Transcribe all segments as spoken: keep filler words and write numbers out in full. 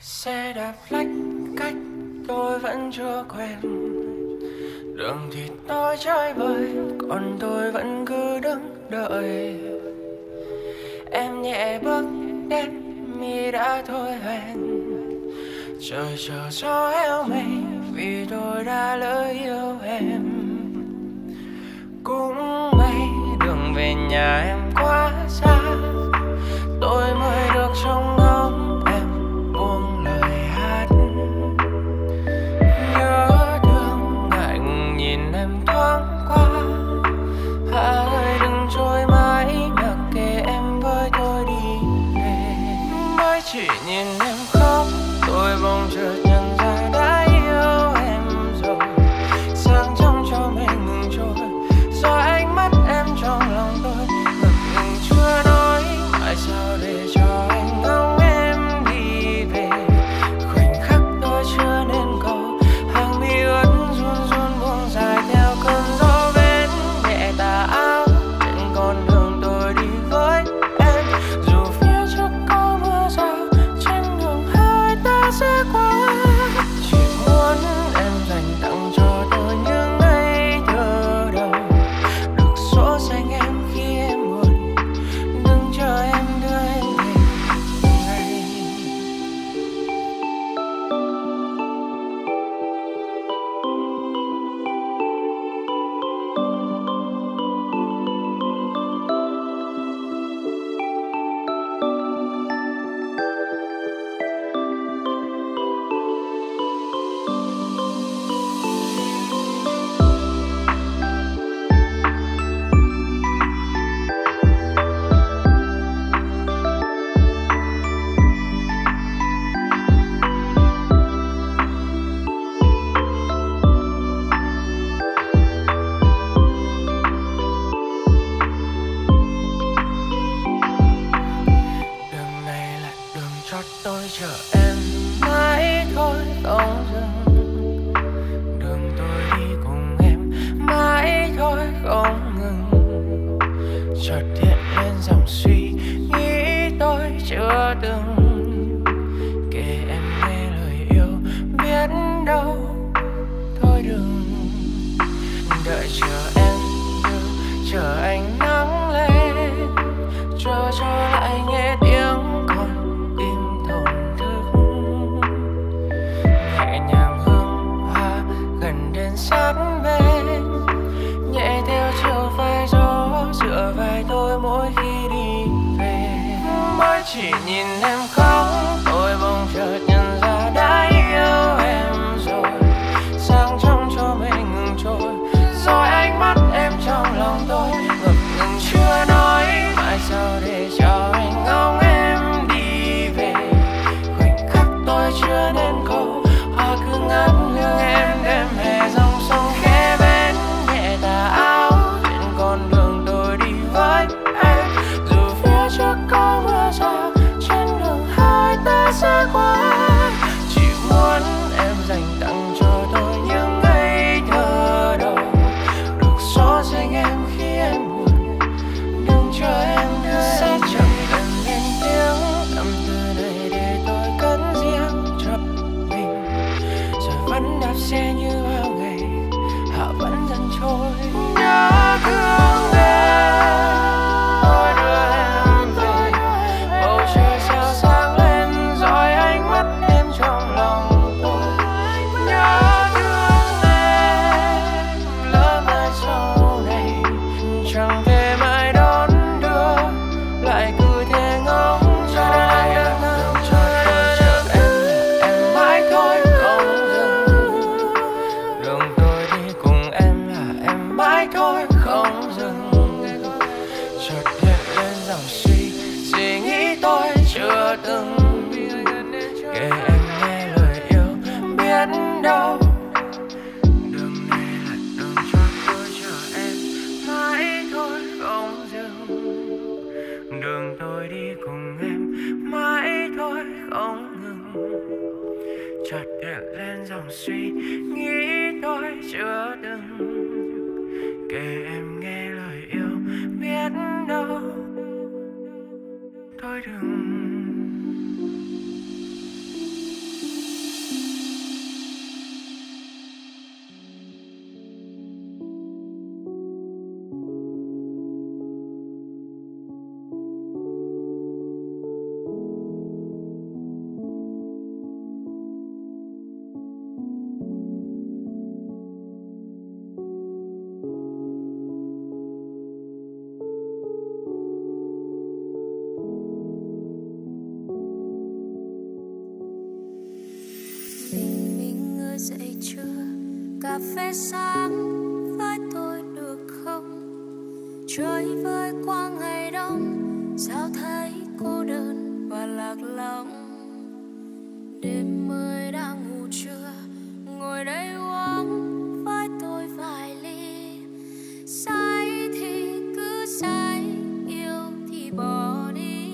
Xe đạp lách cách tôi vẫn chưa quen, đường thì tôi chơi bời, còn tôi vẫn cứ đứng đợi. Em nhẹ bước đến mi đã thôi hẹn, trời chờ gió héo mây vì tôi đã lỡ yêu em. Cũng may đường về nhà em quá xa, tôi mới được trông ngóng em buông lời hát. Nhớ thương ngại ngùng nhìn em thoáng qua, hà ơi đừng trôi mãi mặc kệ em với tôi đi về. Mới chỉ nhìn em khóc tôi bỗng chợt nhận ra đã yêu em rồi. Sáng trong cho mình ngừng trôi do ánh mắt em trong lòng tôi, ngập ngừng chưa nói mãi sao để cho anh ngóng em đi về. Khoảnh khắc tôi chưa nên cầu, hàng mi ướt run run buông dài theo cơn gió bên nhẹ tà áo trên con đường tôi đi với em. Dù phía trước có mưa rào, trên đường hai ta sẽ qua. Chỉ muốn em dành tặng cho tôi những ngày thơ đầu, được số xanh em khi em buồn, đừng chờ em đưa em về ngay. Đường này là đường cho tôi chờ em mãi thôi không dừng, đường tôi đi cùng em mãi thôi không ngừng. Chợt hiện lên dòng suy nghĩ tôi chưa từng kể em nghe lời yêu, biết đâu thôi đừng. Đợi chờ em như chờ ánh nắng lên, chờ cho lại nghe tiếng con tim thổn thức. Nhẹ nhàng hương hoa gần đến sát bên, nhẹ theo chiều vai gió dựa vai tôi mỗi khi đi về. Mới chỉ nhìn em khóc tôi bỗng chợt nhận ra đã yêu em rồi. Sáng trong cho mình ngừng trôi rồi ánh mắt em trong lòng tôi, ngập ngừng chưa nói mãi sao để cho anh ngóng em đi về. Khoảnh khắc tôi chưa nên cầu, hoa cứ ngát hương em đêm hè dòng sông khẽ bên nhẹ tà áo trên con đường tôi đi với em. Dù phía trước có mưa rào, trên đường hai ta sẽ qua. Chỉ muốn em dành tặng cho tôi những ngày thơ đầu, được số danh em khi em buồn, đừng chờ em đưa sẽ chẳng cần lên tiếng. Tâm tư này để tôi cất riêng cho mình, rồi vẫn đạp xe như bao ngày, họ vẫn dần trôi. Nhớ thương em tôi đưa em về, bầu trời sao sáng lên rồi ánh mắt em trong lòng tôi. Nhớ thương em lỡ mai sau này chẳng thể mãi đón đưa, lại cứ thế ngóng chờ em đường cho tôi chờ em. Em mãi thôi không dừng, đường tôi đi cùng em là em mãi thôi không dừng. Chợt hiện lên dòng suy suy nghĩ tôi chưa từng kể em nghe lời yêu, biết đâu đường này là đường cho tôi chờ em mãi thôi không dừng. Đường tôi đi cùng em mãi thôi không ngừng. Chợt hiện lên dòng suy nghĩ tôi chưa từng kể em nghe lời yêu, biết đâu thôi đừng. cà phê sáng với tôi được không? Chơi với qua ngày đông, sao thấy cô đơn và lạc lõng. Đêm mới đang ngủ trưa, ngồi đây uống với tôi vài ly. Say thì cứ say, yêu thì bỏ đi.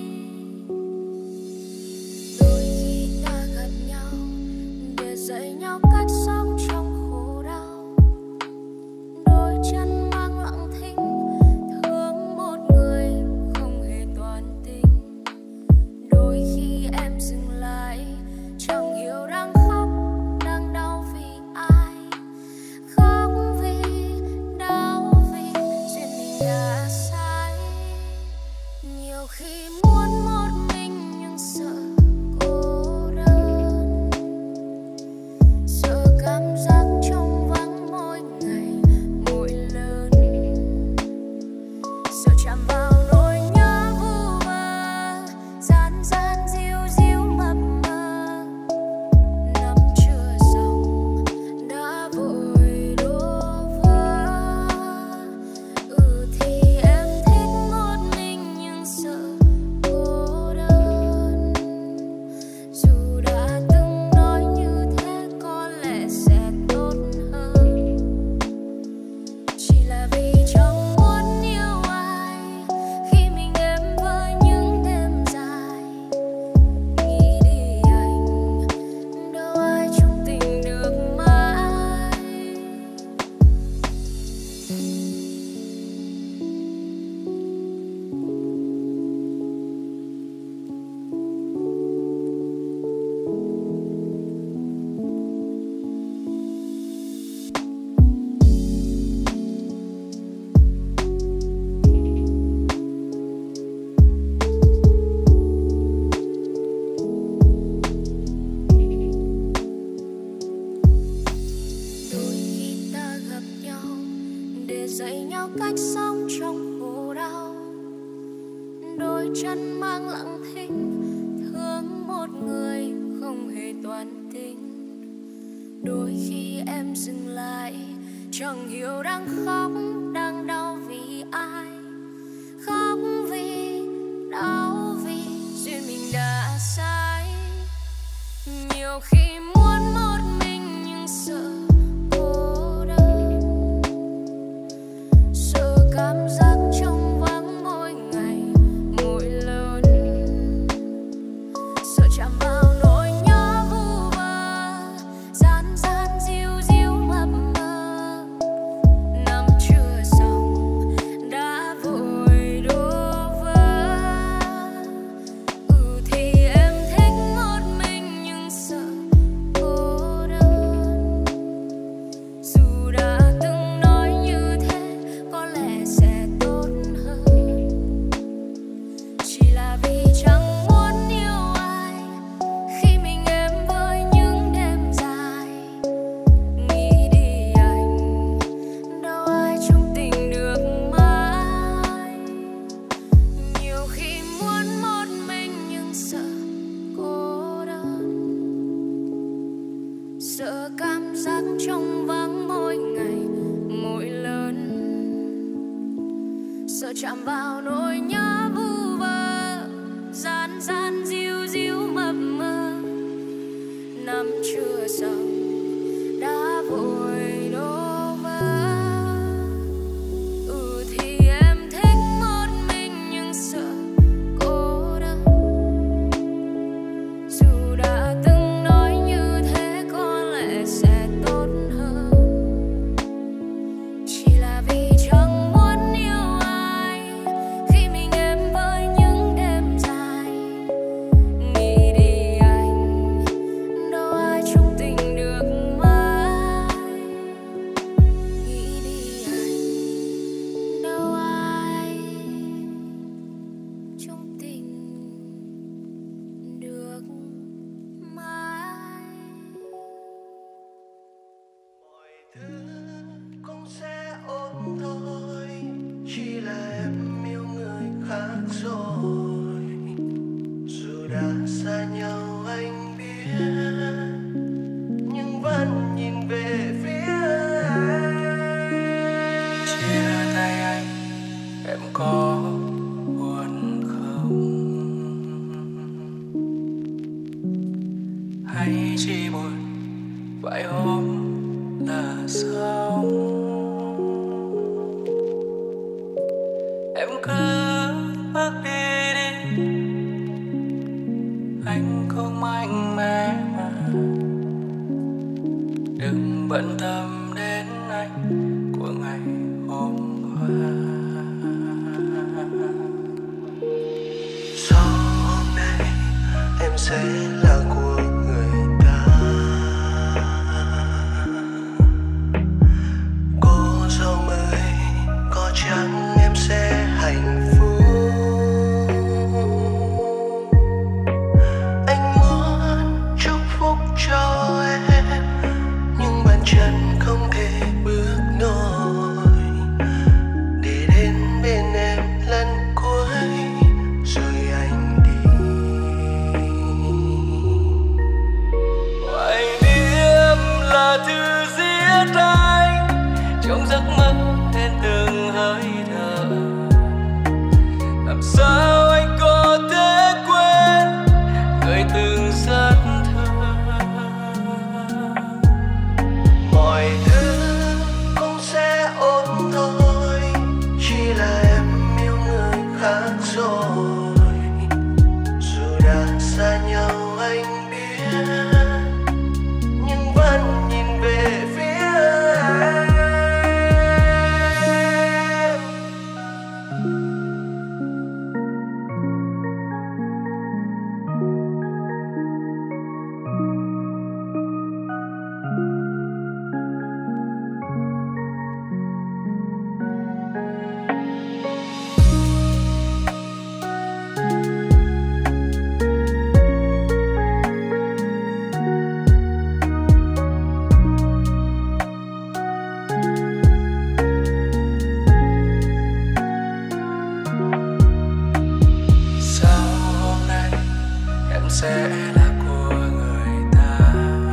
Đôi khi ta gặp nhau để dạy nhau cách sống trong khổ đau. Đôi chân mang lặng thinh, thương một người không hề toàn tình. Đôi khi em dừng lại, chẳng hiểu đang khóc, đang đau vì ai. Khóc vì, đau vì duyên mình đã sai. Nhiều khi muốn một mình nhưng sợ cô đơn, sợ cảm giác trống vắng mỗi ngày mỗi lần, sợ chạm vào nỗi nhớ vu vơ, gian gian díu díu mập mờ. Năm chưa xong đã vội đổ vỡ. Ừ thì em thích một mình nhưng sợ cô đơn. Dù đã từng nói như thế có lẽ sẽ tốt hơn, chỉ là vì chẳng muốn yêu ai khi mình em với những đêm dài. Nghĩ đi anh, đâu ai chung tình được mãi. Đôi khi ta gặp nhau để dạy nhau cách sống trong khổ đau. Đôi chân mang lặng thinh, thương một người không hề toàn tình. Đôi khi em dừng lại, chẳng hiểu đang khóc, đang đau vì ai. Khóc vì, đau vì duyên mình đã sai. Nhiều khi muốn một mình nhưng sợ cô đơn, sợ cảm giác trống vắng mỗi ngày mỗi lần, sợ chạm vào nỗi nhớ vu vơ, gian gian díu díu mập mờ. Năm chưa xong đã vội đổ vỡ. Ừ thì em thích một mình nhưng sợ cô đơn. Dù đã từng nói như thế có lẽ sẽ tốt hơn, chỉ là vì chẳng muốn yêu ai khi mình em với những đêm dài. Nghĩ đi anh, đâu ai chung tình được mãi. Nhiều khi muốn một mình nhưng sợ cô đơn, sợ cảm giác trống vắng mỗi ngày mỗi lần, sợ chạm vào nỗi nhớ vu vơ, gian gian díu díu mập mờ. Năm chưa xong đã vội đổ vỡ. Ừ thì em thích một mình nhưng sợ cô đơn. Dù đã từng nói như thế có lẽ sẽ tốt hơn, chỉ là vì chẳng muốn yêu ai khi mình em với những đêm dài. Nghĩ đi anh, đâu ai chung tình được mãi. Nghĩ đi anh, đâu ai chung tình được mãi. Mọi thứ cũng sẽ ổn thôi, chỉ là em yêu người khác rồi. Dù đã xa nhau anh biết, nhưng vẫn nhìn về phía hay chỉ buồn vài hôm là xong. Em cứ bước đi đi, anh không mạnh mẽ mà đừng bận tâm đến anh của ngày hôm qua. Sau hôm nay em sẽ là của người ta. Cô dâu mới có chăng em sẽ hạnh phúc. Anh muốn chúc phúc cho em, nhưng bàn chân không thể bước nổi để đến bên em lần cuối rồi anh đi. Hoài niệm là thứ giết anh trong giấc mơ đến từng hơi thở. Làm sao anh có thể quên người từng rất thương. Mọi thứ cũng sẽ ổn thôi, chỉ là em yêu người khác rồi. Dù đã xa nhau anh biết, nhưng vẫn nhìn về phía em. Sao hôm nay em sẽ là của người ta.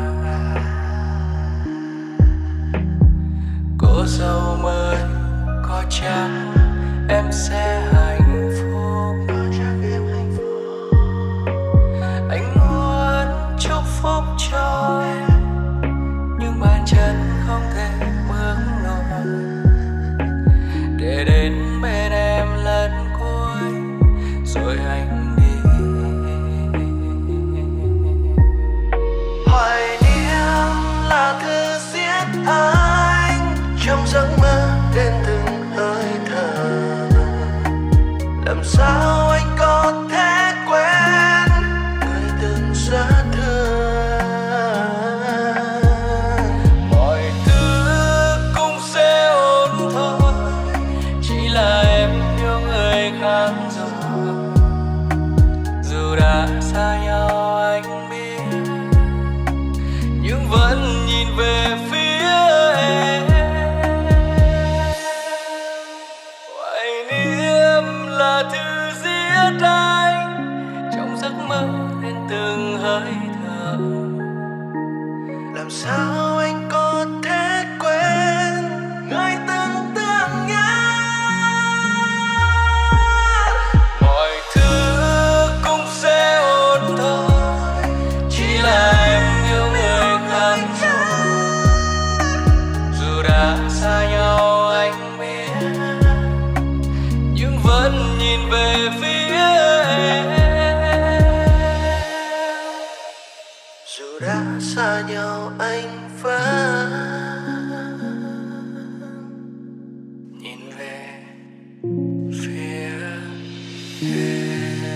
Cô dâu mới có chăng em sẽ hạnh phúc. Có chắc em hạnh phúc. Anh muốn chúc phúc cho em, nhưng bàn chân không thể bước nổi để đến bên em lần cuối rồi anh đi. Hoài niệm là thứ giết anh trong giấc mơ đến từng hơi thở. Làm sao anh có thể quên người từng rất thương. Mọi thứ cũng sẽ ổn thôi, chỉ là em yêu người khác rồi. Dù đã xa nhau anh biết, nhưng vẫn nhìn về phía em. Hoài niệm là thứ giết anh trong giấc mơ đến từng hơi thở. Làm sao anh có thể quên người từng thương nhớ. Mọi thứ cũng sẽ ổn thôi, chỉ là em yêu người khác rồi. Dù đã xa nhau anh biết, nhưng vẫn nhìn về phía em. Dù đã xa nhau anh vẫn Nhìn về phía em.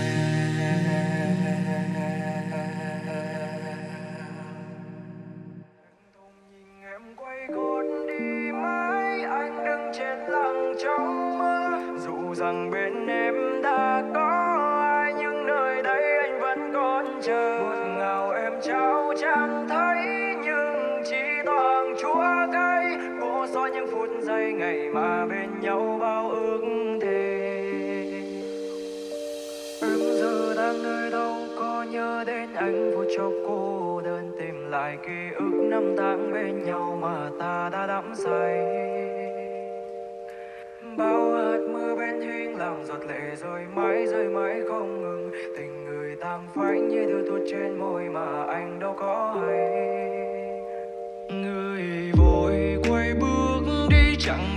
Nhìn em quay gót đi mãi, anh đứng trên lặng trong mơ. Dù rằng bên em đã có ai, nhưng nơi đây anh vẫn còn chờ. Ngọt ngào em trao chẳng thấy, nhưng chỉ toàn chúa cay. Vô số những phút giây ngày mà bên nhau bao ước thề. Em giờ đang nơi đâu, có nhớ đến anh phút chốc cô đơn, tìm lại ký ức năm tháng bên nhau mà ta đã đắm say. Bao hạt mưa bên hiên làm giọt lệ rơi mãi rơi mãi không ngừng. Tình người tàn phai như thứ tuột trên môi mà anh đâu có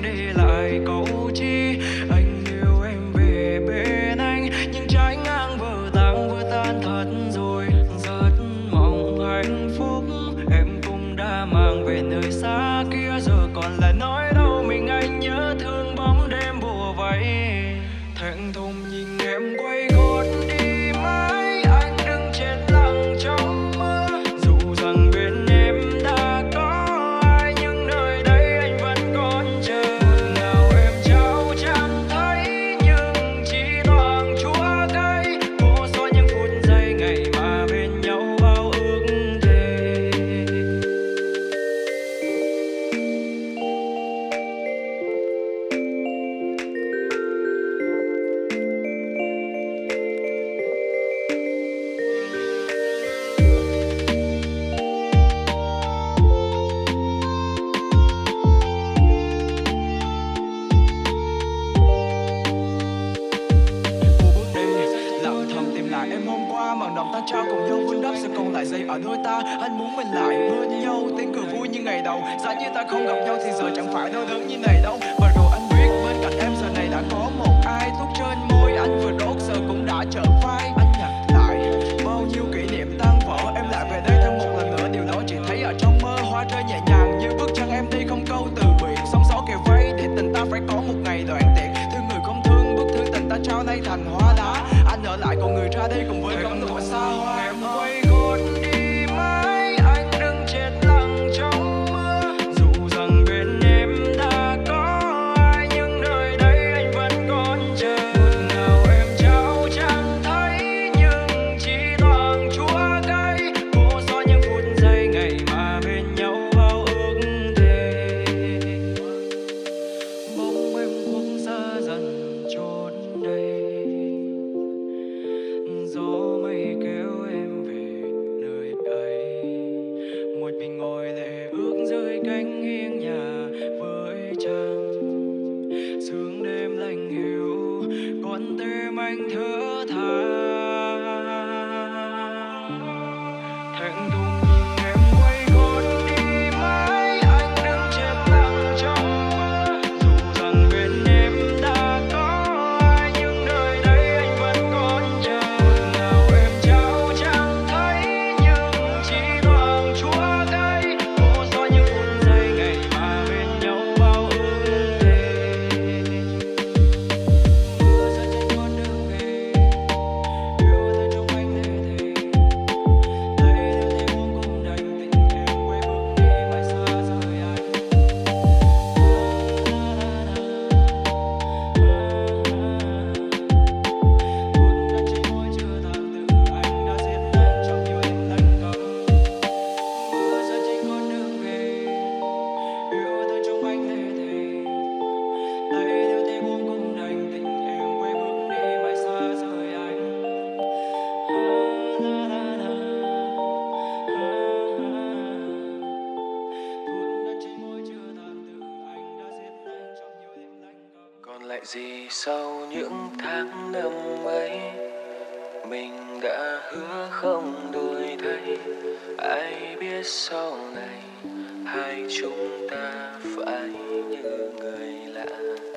để lại câu chi. Anh yêu em về bên anh, nhưng trái ngang vỡ tan vỡ tan thật rồi. Rất mong hạnh phúc em cũng đã mang về nơi xa kia, giờ còn là nói đâu mình anh nhớ thương bóng đêm bùa vây. Thẹn thùng nhìn em quay gót đi mãi, anh đứng chết lặng trong mưa. Dù rằng bên em đã có ai, nhưng nơi đây anh vẫn còn chờ. Ngọt ngào em trao chẳng thấy, nhưng chỉ thoáng chúa cay. Vô số những phút giây ngày mà bên nhau bao ước thề. Lặng thầm tìm lại em hôm qua, màn đồng ta trao cùng nhau vun đắp, sẽ còn lại giây ở đôi ta. Anh muốn mình lại bên nhau, tiếng cười vui như ngày đầu. Giá như ta không gặp nhau thì giờ chẳng phải đau đớn như này đâu. Và rồi anh biết bên cạnh em giờ này đã có một ai. Thuốc trên môi anh vừa đốt giờ cũng đã trở phai. Anh nhặt lại bao nhiêu kỷ niệm tan vỡ, em lại về đây thêm một lần nữa. Điều đó chỉ thấy ở trong mơ, hoa rơi nhẹ nhàng như bước chân em đi không câu từ biệt. Sóng gió kề vây để tình ta phải có một ngày đoạn tiệt. Thương người không thương, bức thư tình ta trao nay thành hoa đá. Anh ở lại còn người ra đi cùng với cánh của xa hoa. Em quay gót đi mãi, anh đứng chết lặng trong mưa. Dù rằng bên em đã có ai, nhưng nơi đây anh vẫn còn chờ. Ngọt ngào em trao chẳng thấy, nhưng chỉ thoáng chúa cay. Vô số những phút giây ngày mà bên nhau bao ước thề. Bóng em cũng xa dần chốn đây, gió mây kéo em về nơi ấy. Một mình ngồi lệ ước rơi cánh hiên nhà với trăng. Sương đêm lạnh hiu, con tim anh thở than. Thẹn thùng nhìn em quay gót đi mãi, anh đứng chết lặng trong mưa. Dù rằng bên em đã có ai, nhưng nơi đây anh vẫn còn chờ. Ngọt ngào em trao chẳng thấy, nhưng chỉ thoáng chúa cay. Vô số những phút giây ngày mà bên nhau bao ước thề. Mưa rơi trên con đường về, yêu thương trong anh lệ thề. Đây nếu thế muốn cùng đành tình em quay bước đi mãi xa rời anh. Vốn đã chỉ môi chưa tàn tự, anh đã giết anh trong nhiều đêm lạnh câm. Mưa rơi trên con đường về, yêu thương trong anh lệ thề. Đây nếu thế muốn cùng đành tình em quay bước đi mãi xa rời anh. Vốn đã chỉ môi chưa tàn tự, anh đã giết anh trong nhiều đêm lạnh câm. Còn lại gì sau những tháng năm ấy, mình đã hứa không đổi thay. Ai biết sau này hai chúng ta phải như người lạ.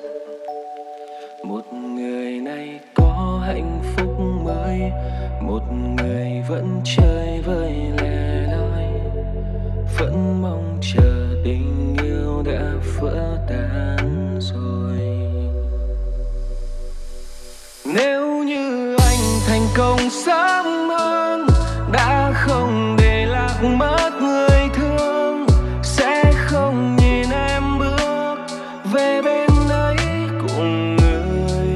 Một người này có hạnh phúc mới, một người vẫn chơi vơi lẻ loi, vẫn mong chờ tình yêu đã vỡ tan rồi. Nếu như anh thành công sớm hơn, đã không để lạc mất người thương, sẽ không nhìn em bước về bên ấy cùng người.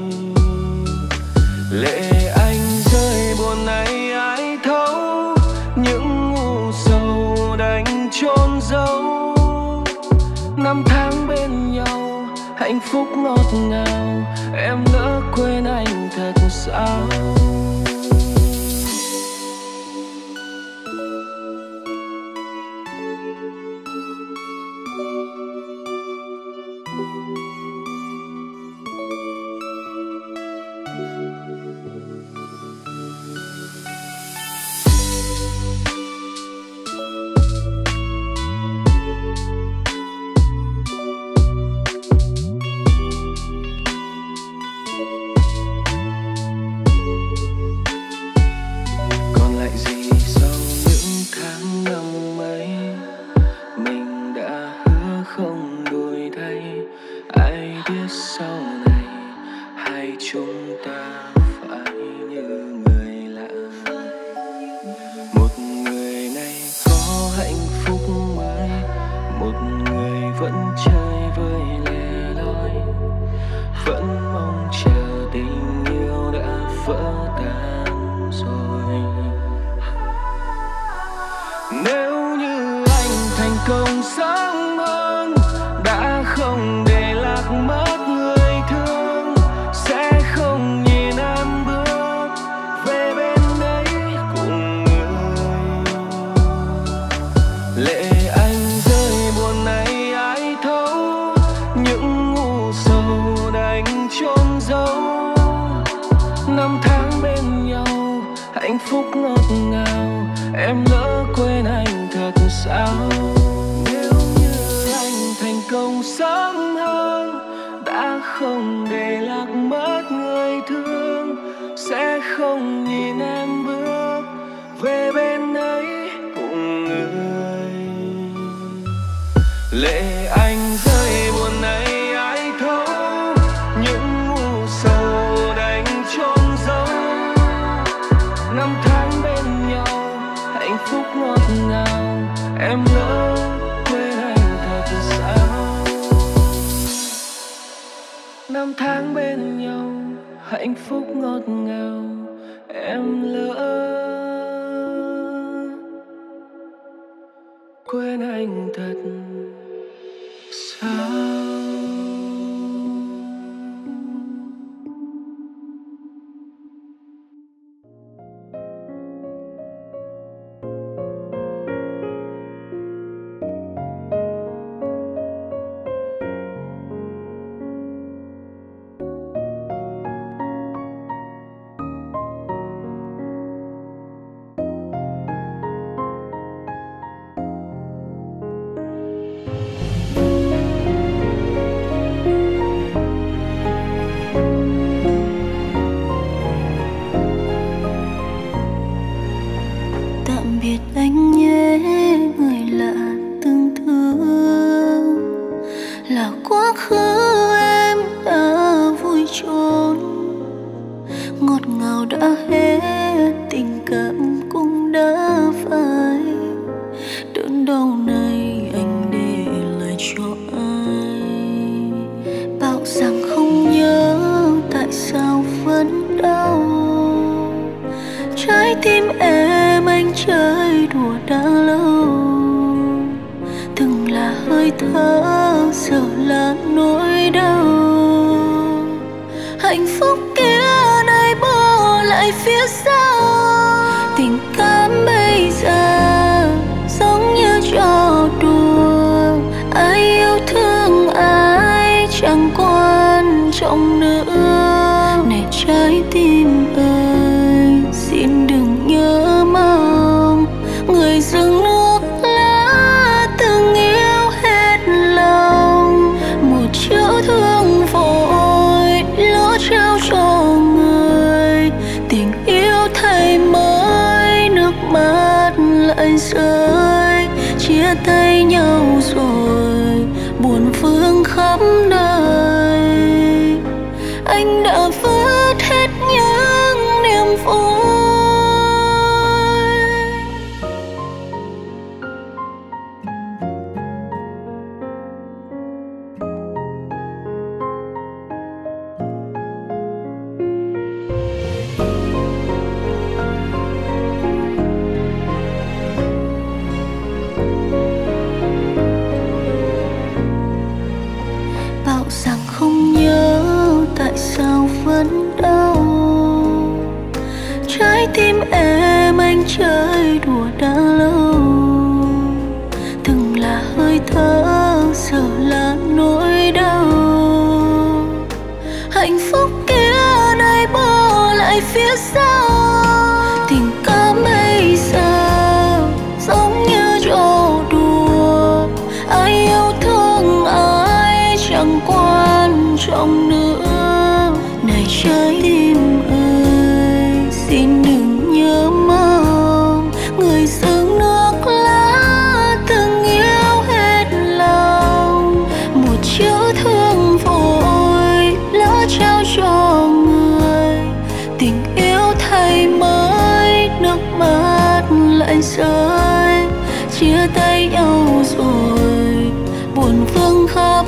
Lệ anh rơi buồn này ai thấu, những ngu sầu đành chôn giấu. Năm tháng bên nhau hạnh phúc ngọt ngào, em lỡ quên anh thật sao. vẫn chơi với lẻ loi, vẫn mong chờ tình yêu đã vỡ tan rồi. Nếu như anh thành công sớm hơn, đã không để lạc mất người thương, sẽ không nhìn em bước về bên ấy cùng người. Lệ anh rơi buồn này ai thấu, những u sầu đành chôn giấu. Năm tháng bên nhau hạnh phúc ngọt ngào, em lỡ quên anh thật sao? Nếu như anh thành công sớm hơn, đã không để lạc mất người thương, sẽ không nhìn em bước về bên ấy cùng người. Lệ anh rơi buồn này ai thấu, những u sầu đành chôn giấu. Năm tháng bên nhau hạnh phúc ngọt ngào, em lỡ quên anh thật sao? Năm tháng bên nhau hạnh phúc ngọt ngào, em lỡ quên anh thật sao? Chia tay nhau rồi buồn vương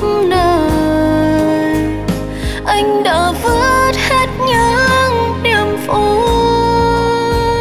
nơi. Anh đã vứt hết những niềm vui.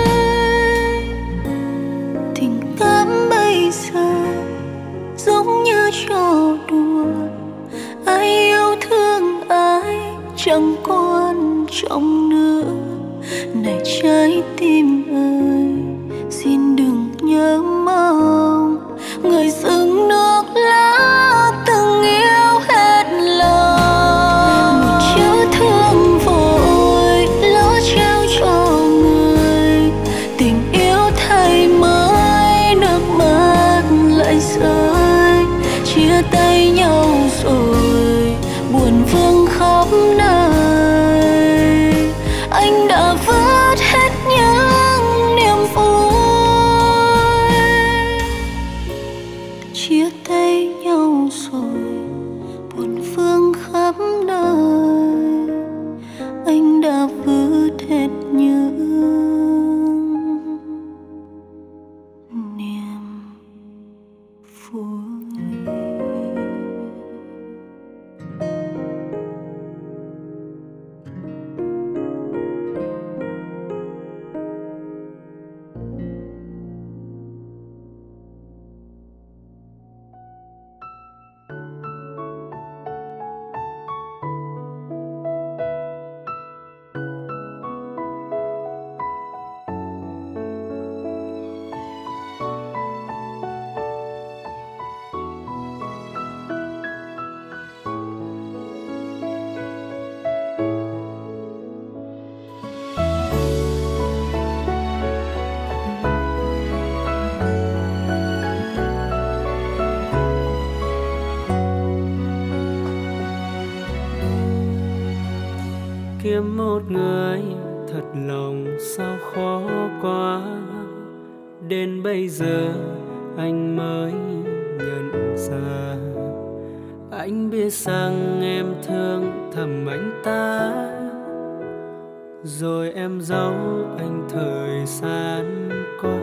Tình cảm bây giờ giống như trò đùa, ai yêu thương ai chẳng quan trọng nữa. Này trái tim ơi, xin đừng nhớ mong người dưng nước lá từng yêu hết lòng. Một chữ thương vội lỡ trao cho người, tình yêu thay mới nước mắt lại rơi. Chia tay nhau rồi buồn vương khắp nơi. Anh đã vứt hết những niềm vui. Chia tay nhau rồi buồn vương khắp nơi. Anh đã vứt hết những niềm vui. Kiếm một người thật lòng sao khó quá. Đến bây giờ anh mới nhận ra, anh biết rằng em thương thầm anh ta, rồi em giấu anh thời gian qua.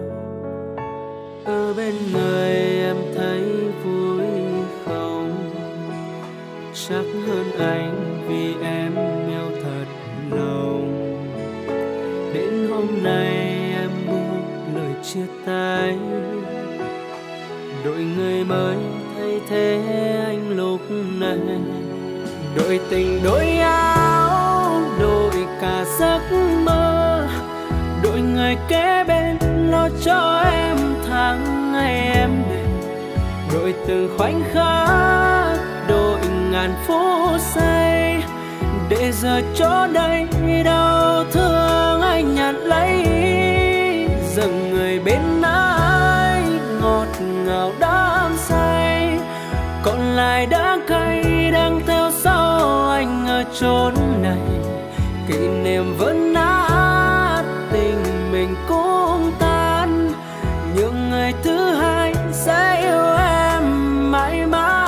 Ở bên người em thấy vui không? Chắc hơn anh vì em yêu thật lòng. Đến hôm nay em buông lời chia tay, đổi người mới thay thế anh lúc này. Đổi tình đổi áo, đổi cả giấc mơ, đổi người kế bên lo cho em tháng ngày em đêm. Đổi từng khoảnh khắc, đổi ngàn phút giây, để giờ chỗ đây đau thương anh nhận lấy. Dừng người bên ai ngọt ngào đắm say, còn lại đã cay đang theo sau anh ở chốn này. Kỷ niệm vẫn nát, tình mình cũng tan, nhưng người thứ hai sẽ yêu em mãi mãi.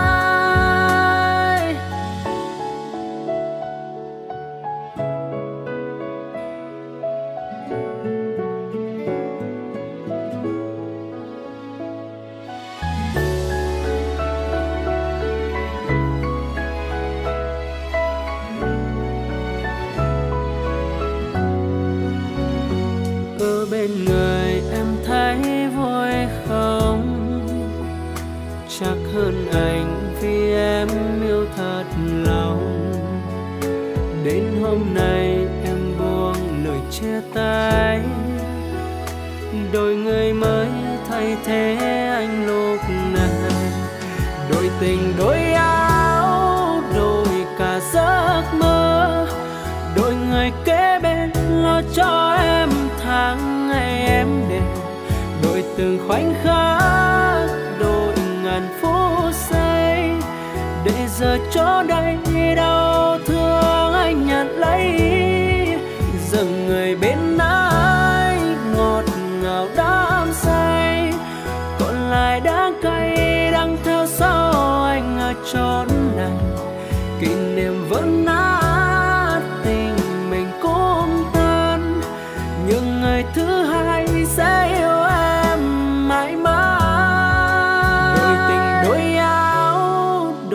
Ở bên người em thấy vui không? Chắc hơn anh vì em yêu thật lòng. Đến hôm nay em buông lời chia tay, đổi người mới thay thế anh lúc này. Đổi tình đổi áo, đổi cả giấc mơ, đổi người kế bên lo cho em tháng ngày em đêm. Đổi từng khoảnh khắc, đổi ngàn phút giây, để giờ chỗ đây đau thương anh nhận lấy. Dừng người bên ai ngọt ngào đắm say, còn lại đã cay đang theo sau anh ở chốn này. Kỷ niệm vẫn nát, tình mình cũng tan, nhưng người thứ hai sẽ yêu em mãi mãi. Đổi tình đổi áo,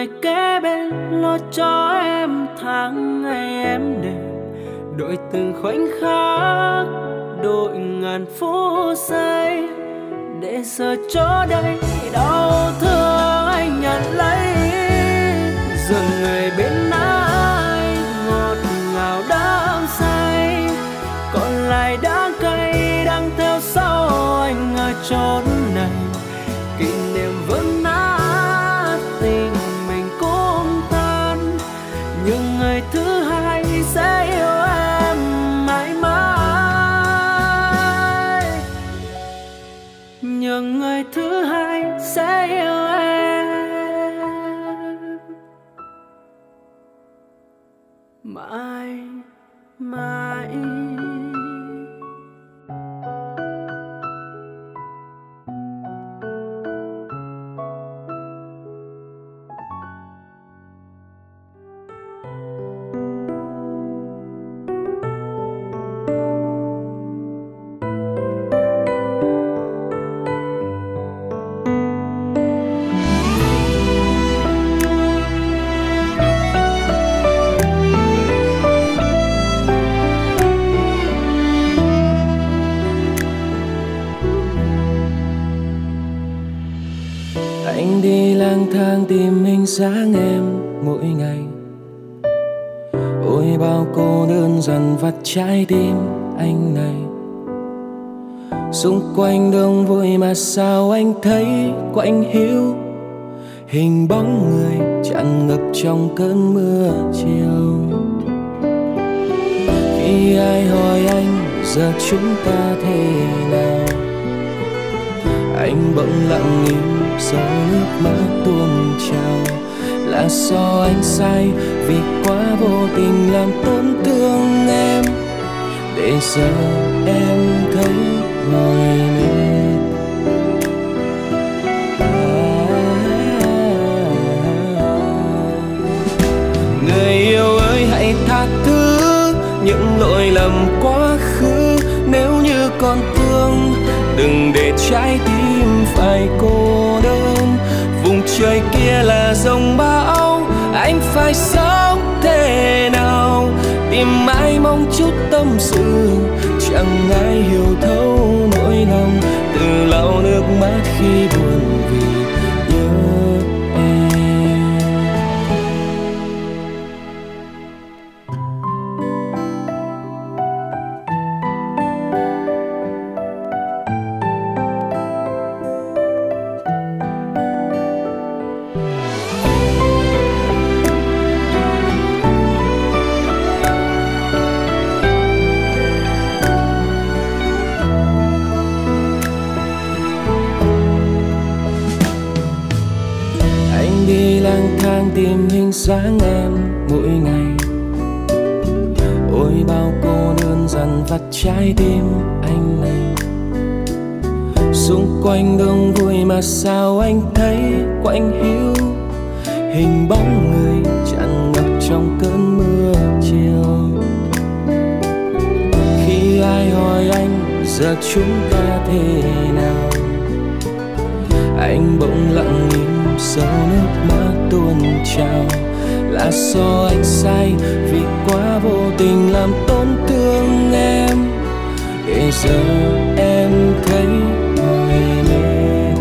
ngày kế bên lo cho em tháng ngày em đẹp, đổi từng khoảnh khắc, đổi ngàn phút giây, để giờ chỗ đây đau thương anh nhận lấy. Giờ người bên ai ngọt ngào đắm say, còn lại đắng cay đang theo sau anh ở chốn này. Kỷ niệm vẫn nát, tình mình cũng tan, nhưng người thứ hai sẽ yêu em mãi mãi. Nhưng người thứ hai sẽ yêu em mãi mãi. Anh đi lang thang tìm hình dáng em mỗi ngày, ôi bao cô đơn dần vắt trái tim anh này. Xung quanh đông vui mà sao anh thấy quạnh hiu, hình bóng người tràn ngập trong cơn mưa chiều. Khi ai hỏi anh giờ chúng ta thế nào, anh bỗng lặng im giọt nước mắt tuôn trào. Là do anh sai vì quá vô tình làm tổn thương em, để giờ em thấy mỏi mệt. Người yêu ơi hãy tha thứ những lỗi lầm quá khứ, nếu như còn thương đừng để trái tim phải cô đơn. Vùng trời kia là dòng bão, anh phải sống thế nào, tìm mãi mong chút tâm sự, chẳng ai hiểu thấu nỗi lòng. Từ lau nước mắt khi buồn vì nhớ em. Đi lang thang tìm hình dáng em mỗi ngày, ôi bao cô đơn dần vắt trái tim anh này. Xung quanh đông vui mà sao anh thấy quạnh hiu, hình bóng người tràn ngập trong cơn mưa chiều. Khi ai hỏi anh giờ chúng ta thế nào, anh bỗng lặng im giọt nước mắt tuôn trào. Là do anh sai vì quá vô tình làm tổn thương em, để giờ em thấy mỏi mệt.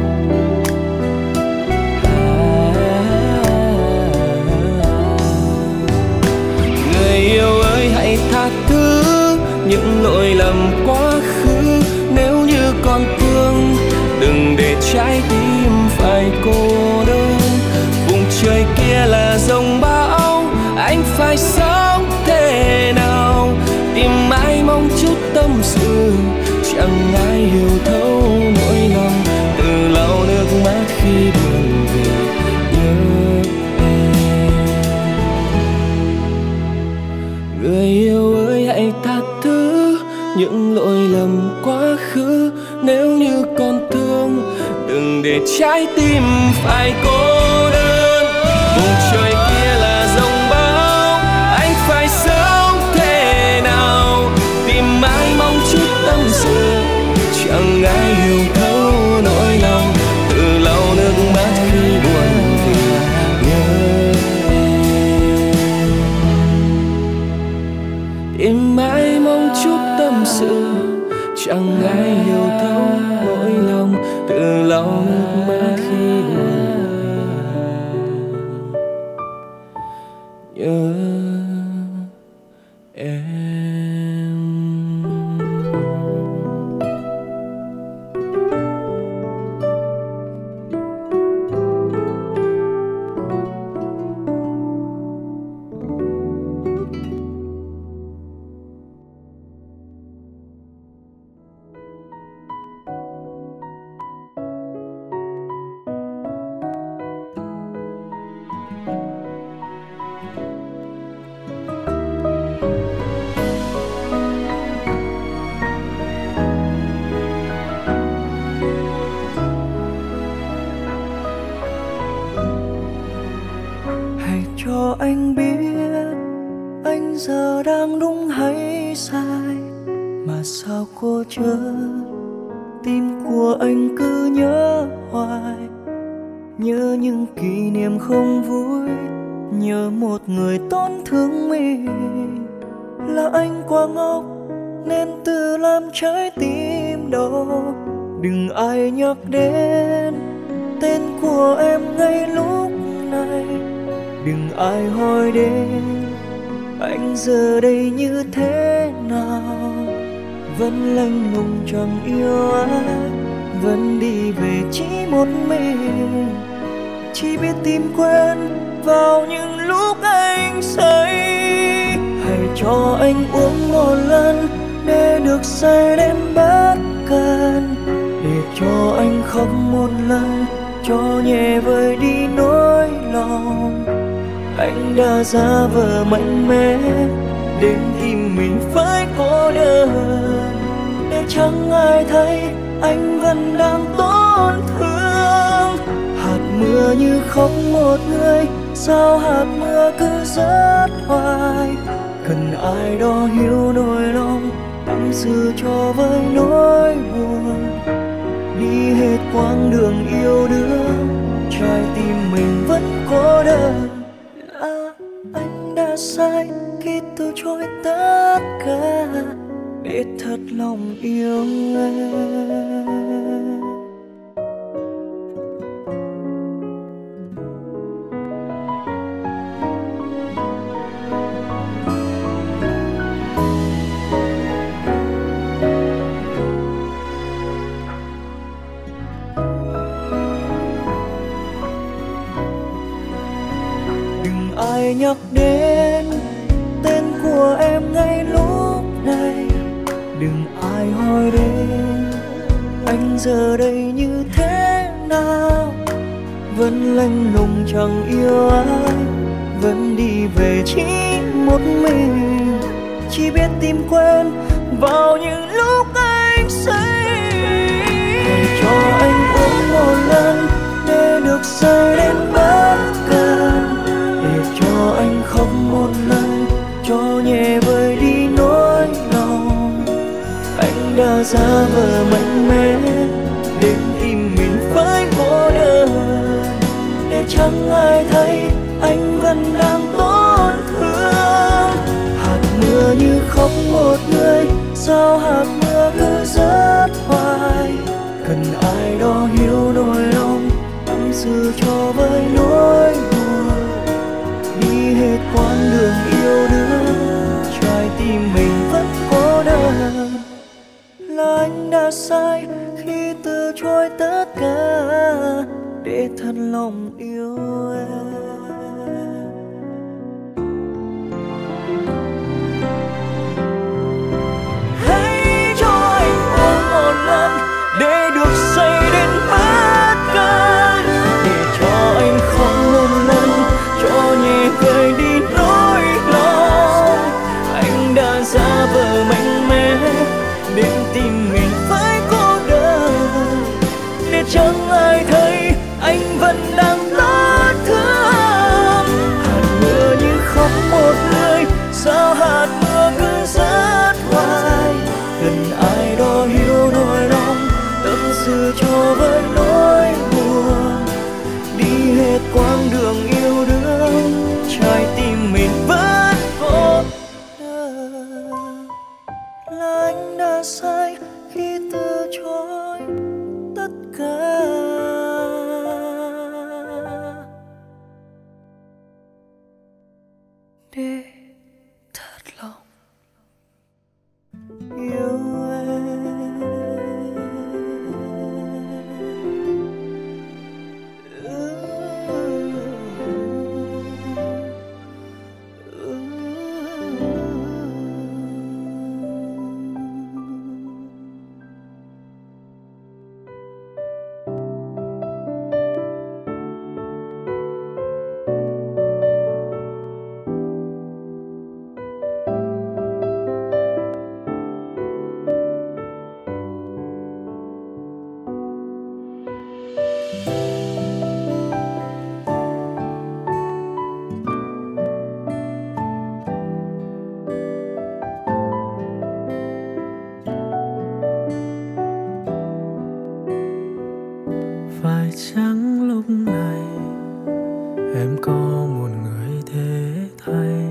Người yêu ơi hãy tha thứ những lỗi lầm quá khứ, nếu như còn thương đừng để trái tim phải cô đơn. Vùng trời kia là dòng bão, anh phải sống thế nào, tìm mãi mong chút tâm sự, chẳng ai hiểu thấu nỗi lòng. Từ lau nước mắt khi buồn vì nhớ em. Người yêu ơi hãy tha thứ những lỗi lầm quá khứ, nếu như còn thương đừng để trái tim phải cô đơn. Vùng trời kia là dòng bão, anh phải sống thế nào, tìm mãi mong chút tâm sự, chẳng ai hiểu thấu nỗi lòng. Từ lau nước mắt khi buồn vì nhớ chút tâm sự, chẳng ai hiểu thấu nỗi lòng tự lau nước mắt khi buồn. Nhớ em. Cho anh biết anh giờ đang đúng hay sai, mà sao cô chớ tim của anh cứ nhớ hoài. Nhớ những kỷ niệm không vui, nhớ một người tổn thương mình. Là anh quá ngốc nên tự làm trái tim đau. Đừng ai nhắc đến tên của em ngay lúc này, đừng ai hỏi đến anh giờ đây như thế nào. Vẫn lạnh lùng chẳng yêu ai, vẫn đi về chỉ một mình. Chỉ biết tìm quên vào những lúc anh say. Hãy cho anh uống một lần để được say đến bất cần, để cho anh khóc một lần cho nhẹ vơi đi nỗi lòng. Anh đã giả vờ mạnh mẽ đến tim mình phải cô đơn, để chẳng ai thấy anh vẫn đang tổn thương. Hạt mưa như khóc một người, sao hạt mưa cứ rớt hoài. Cần ai đó hiểu nỗi lòng, tâm sự cho với nỗi buồn. Đi hết quãng đường yêu đương, trái tim mình vẫn cô đơn. Là anh đã sai khi từ chối tất cả để thật lòng yêu em. Ai nhắc đến tên của em ngay lúc này, đừng ai hỏi đến anh giờ đây như thế nào. Vẫn lạnh lùng chẳng yêu ai, vẫn đi về chỉ một mình. Chỉ biết tìm quên vào những lúc anh say. Hãy cho anh uống một lần để được say đến bất cần, để cho anh khóc một lần cho nhẹ vơi đi nỗi lòng. Anh đã giả vờ mạnh mẽ đến tim mình phải cô đơn, để chẳng ai thấy anh vẫn đang tổn thương. Hạt mưa như khóc một người, sao hạt mưa cứ rớt hoài. Cần ai đó hiểu nỗi lòng, tâm sự cho với nỗi buồn. Đi hết quãng đường yêu đương, trái tim mình vẫn cô đơn. Là anh đã sai khi từ chối tất cả để thật lòng yêu em. Hãy cho anh uống một lần để được say đến bất cần, để cho anh khóc một lần cho nhẹ vơi đi nỗi lòng. Anh đã giả vờ mạnh mẽ đến tim mình phải cô đơn, để chẳng ai thấy anh vẫn đang tổn thương. là anh đã sai khi từ chối tất cả. Để thật lòng yêu phải chăng lúc này em có một người thế thay,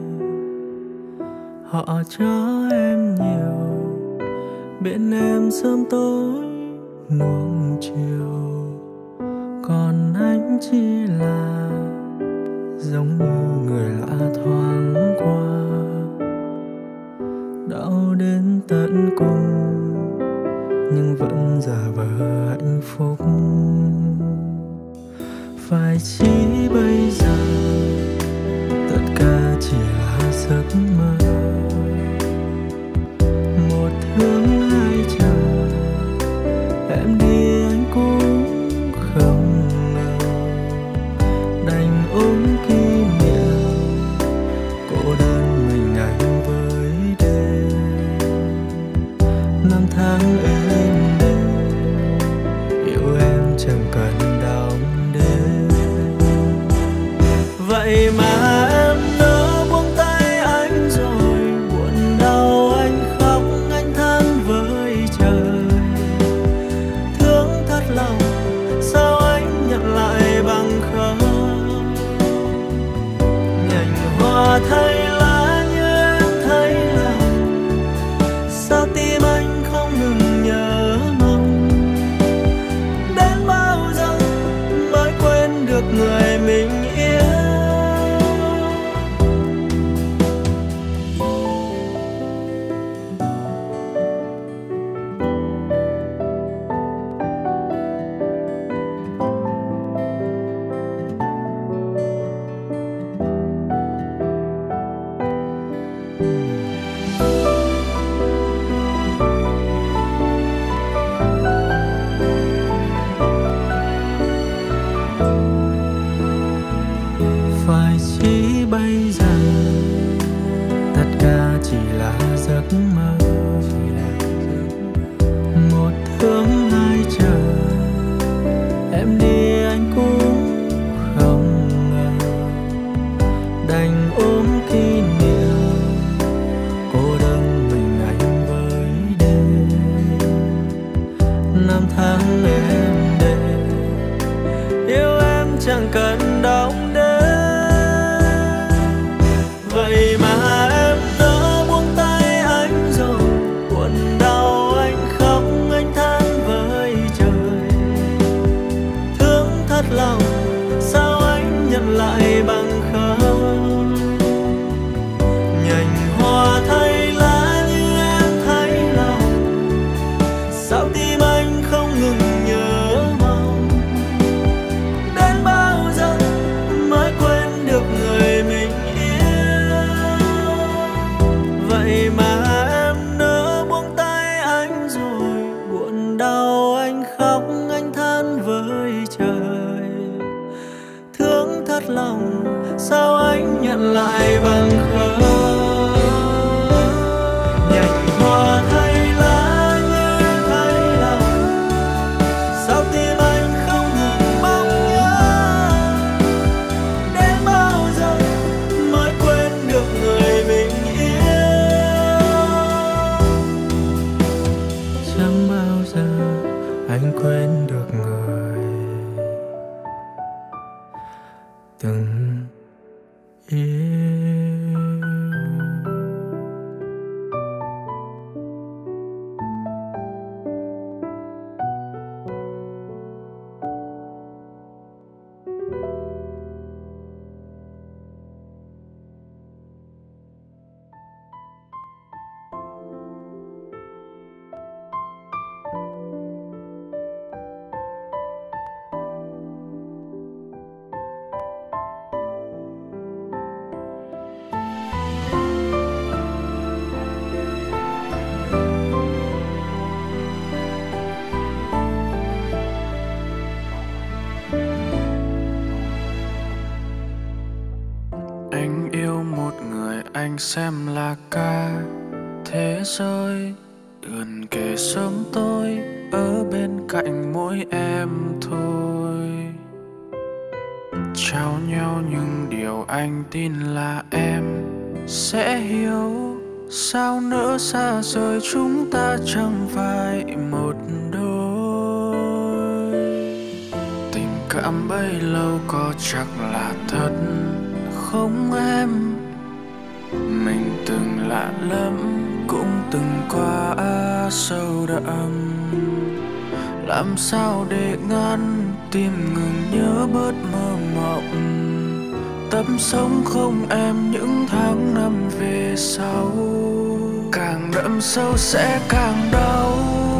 họ cho em nhiều, bên em sớm tối nuông chiều, còn anh chỉ là giống như người lạ thoáng qua, đau đến tận cùng nhưng vẫn giả vờ hạnh phúc. Phải chỉ bây giờ tất cả chỉ là giấc mơ, một thương hai chờ, em đi anh cũng không ngờ, đành ôm kỷ niệm cô đơn mình anh với đêm. Năm tháng êm đềm yêu em chẳng cần đong đếm, vậy mà em đã buông tay anh rồi, buồn đau anh khóc anh than với trời. Thương thật lòng sao anh nhận lại bằng không, nhành hoa thay lá như em thấy lòng, sao tim anh không ngừng nhớ mong. Đến bao giờ mới quên được người mình yêu. Phải chỉ bây giờ tất cả chỉ là giấc mơ, một thương hai chờ, em đi anh cũng không ngờ, đành ôm kỷ niệm cô đơn mình anh với đêm. Năm tháng êm đềm yêu em chẳng cần đong đếm, vậy mà em đã buông tay anh rồi, buồn đau anh khóc anh than với trời. Thương thật lòng sao anh nhận lại bằng không, nhành hoa thay lá như em thấy lòng, sao tim anh không ngừng nhớ anh xem là cả thế giới, gần kề sớm tối ở bên cạnh mỗi em thôi. Trao nhau những điều anh tin là em sẽ hiểu. Sao nỡ xa rời chúng ta chẳng phải một đôi. Tình cảm bấy lâu có chắc là thật không em? Mình từng lạ lắm, cũng từng qua sâu đậm. Làm sao để ngăn tim ngừng nhớ bớt mơ mộng. Tập sống không em những tháng năm về sau. Càng đậm sâu sẽ càng đau.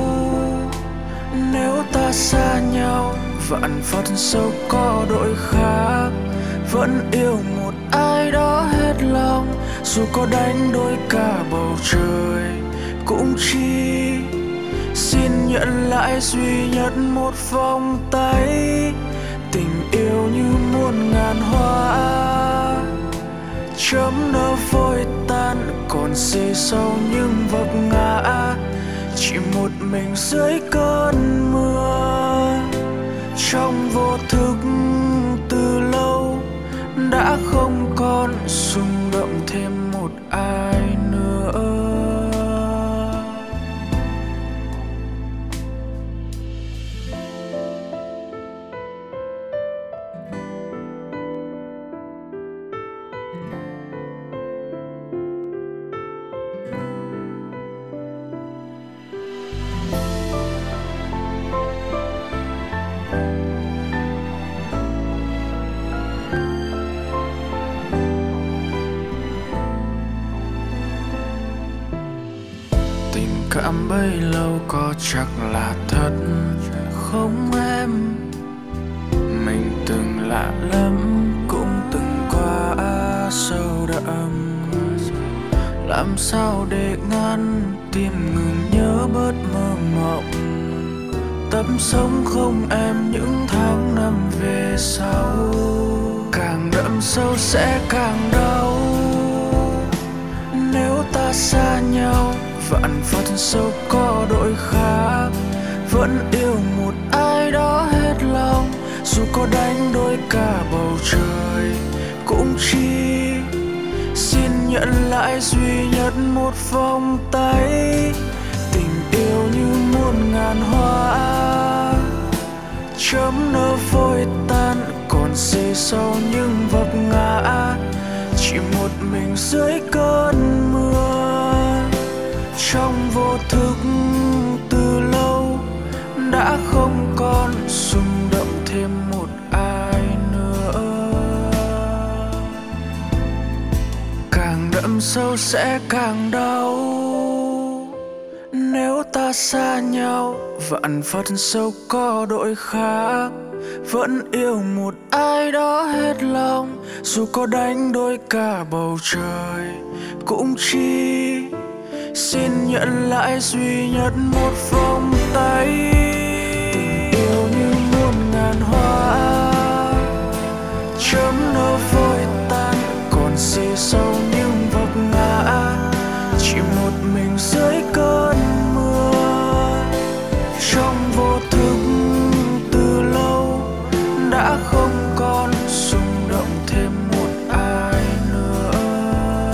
Nếu ta xa nhau, vạn phận sâu có đổi khác. Vẫn yêu một ai đó hết lòng, dù có đánh đôi cả bầu trời. Cũng chỉ xin nhận lại duy nhất một vòng tay. Tình yêu như muôn ngàn hoa, chớm nở vội tan, còn xê sâu những vấp ngã. Chỉ một mình dưới cơn mưa, trong vô thức từ lâu đã không còn rung động thêm một ai nữa. Cảm bấy lâu có chắc là thật không em? Mình từng lạ lắm, cũng từng qua sâu đậm. Làm sao để ngăn tim ngừng nhớ bớt mơ mộng. Tập sống không em những tháng năm về sau. Càng đậm sâu sẽ càng đau. Nếu ta xa nhau, vạn phận sâu có đổi khác. Vẫn yêu một ai đó hết lòng, dù có đánh đôi cả bầu trời. Cũng chỉ xin nhận lại duy nhất một vòng tay. Tình yêu như muôn ngàn hoa, chớm nở vội tan, còn xê sâu những vấp ngã. Chỉ một mình dưới cơn mưa, trong vô thức từ lâu đã không còn rung động thêm một ai nữa. Càng đậm sâu sẽ càng đau. Nếu ta xa nhau, vạn phận sâu có đổi khác. Vẫn yêu một ai đó hết lòng, dù có đánh đôi cả bầu trời. Cũng chỉ xin nhận lại duy nhất một vòng tay. Tình yêu như muôn ngàn hoa, chớm nở vội tan, còn xê sâu những vấp ngã. Chỉ một mình dưới cơn mưa, trong vô thức từ lâu đã không còn rung động thêm một ai nữa.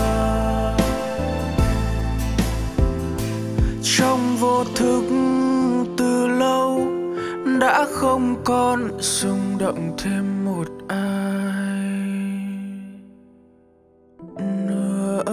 Trong vô thức từ lâu đã không còn rung động thêm một ai nữa.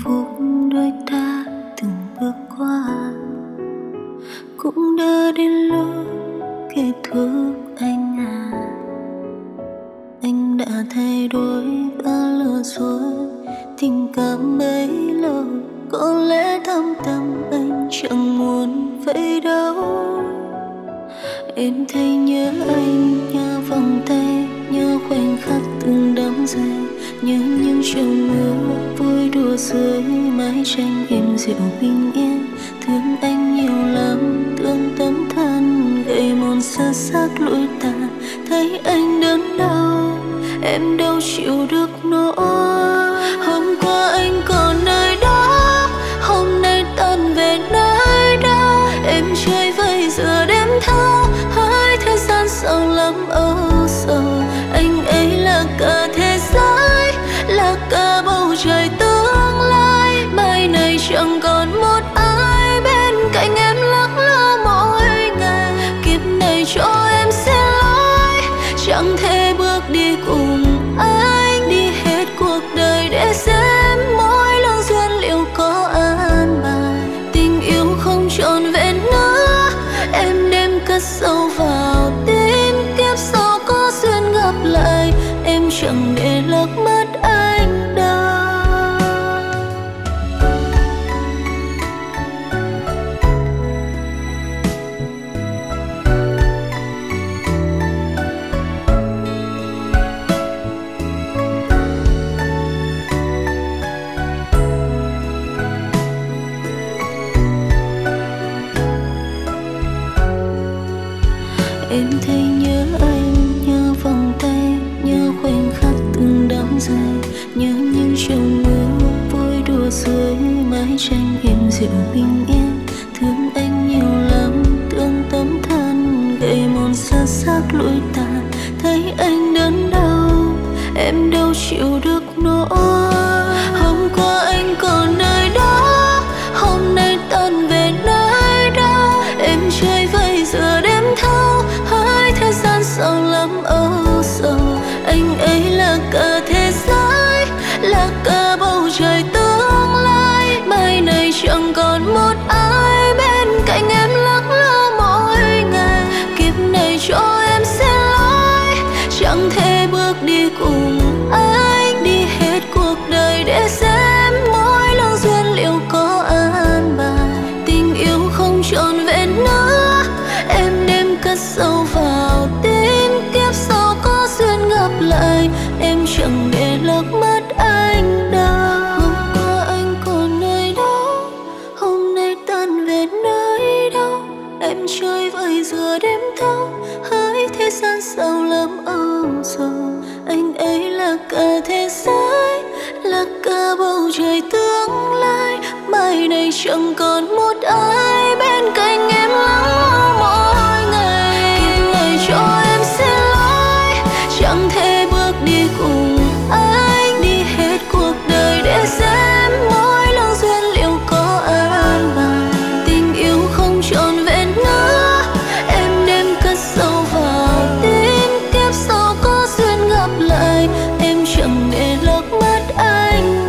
phút đôi ta từng bước qua, cũng đã đến lúc kết thúc anh à. Anh đã thay đổi và lừa dối tình cảm bấy lâu, có lẽ thâm tâm anh chẳng muốn vậy đâu. Em thấy nhớ anh, nhớ vòng tay, nhớ khoảnh khắc từng đắm say, nhớ những chiều mưa vui đùa dưới mái tranh êm dịu bình yên. Thương anh nhiều lắm, thương tấm thân gầy mòn sơ xác lụi tàn. Thấy anh đớn đau, em đâu chịu được nỗi. Hôm qua anh còn nơi đó, hôm nay tan về nơi đâu. Em chơi vơi giờ đêm thâu, hỡi thời gian sầu lắm âu sầu. Anh ấy là cả thế giới, là cả bầu trời tương lai. Mai này chẳng còn một ai bên cạnh em lắc lư mỗi ngày. Kiếp này cho em xin lỗi, chẳng thể bước đi cùng anh. Đi hết cuộc đời để xem mỗi lương duyên liệu có an bài. Tình yêu không trọn vẹn nữa, em đem cất sâu vào tim. Kiếp sau có duyên gặp lại, em chẳng để lỡ mất anh đâu. Em thấy nhớ anh, nhớ vòng tay, nhớ khoảnh khắc từng đắm say, nhớ những chiều mưa vui đùa dưới mái tranh êm dịu bình yên. Thương anh nhiều lắm, thương tấm thân gầy mòn sơ xác lụi tàn. Thấy anh đớn đau, em đâu chịu được nỗi. Hôm qua anh còn nơi đó, hôm nay tan về nơi đâu. Em chơi vơi giờ đêm thâu, hỡi thời gian sầu lắm âu sầu. Anh ấy là cả thế giới, là cả bầu trời tương lai. Mai này chẳng còn một ai bên cạnh em lắc lư mỗi ngày. Kiếp này cho em xin lỗi, chẳng thể bước đi cùng anh. Đi hết cuộc đời để xem mỗi lương duyên liệu có an bài. Tình yêu không trọn vẹn nữa, em đem cất sâu vào tim. Kiếp sau có duyên gặp lại, em chẳng để lỡ mất anh đâu. Hôm qua anh còn nơi đó, hôm nay tan về nơi đâu. Em chơi vơi giờ đêm thâu, hỡi thế gian sầu lắm âu sầu. Anh ấy là cả thế giới, là cả bầu trời tương lai. Mai này chẳng còn một ai bên cạnh em lắng lo mỗi ngày. Kiếp này cho em xin lỗi, chẳng thể bước đi cùng anh. Đi hết cuộc đời để xem mỗi lương duyên liệu có an bài. Tình yêu không trọn vẹn nữa, em đem cất sâu vào tim. Kiếp sau có duyên gặp lại, em chẳng để lỡ mất anh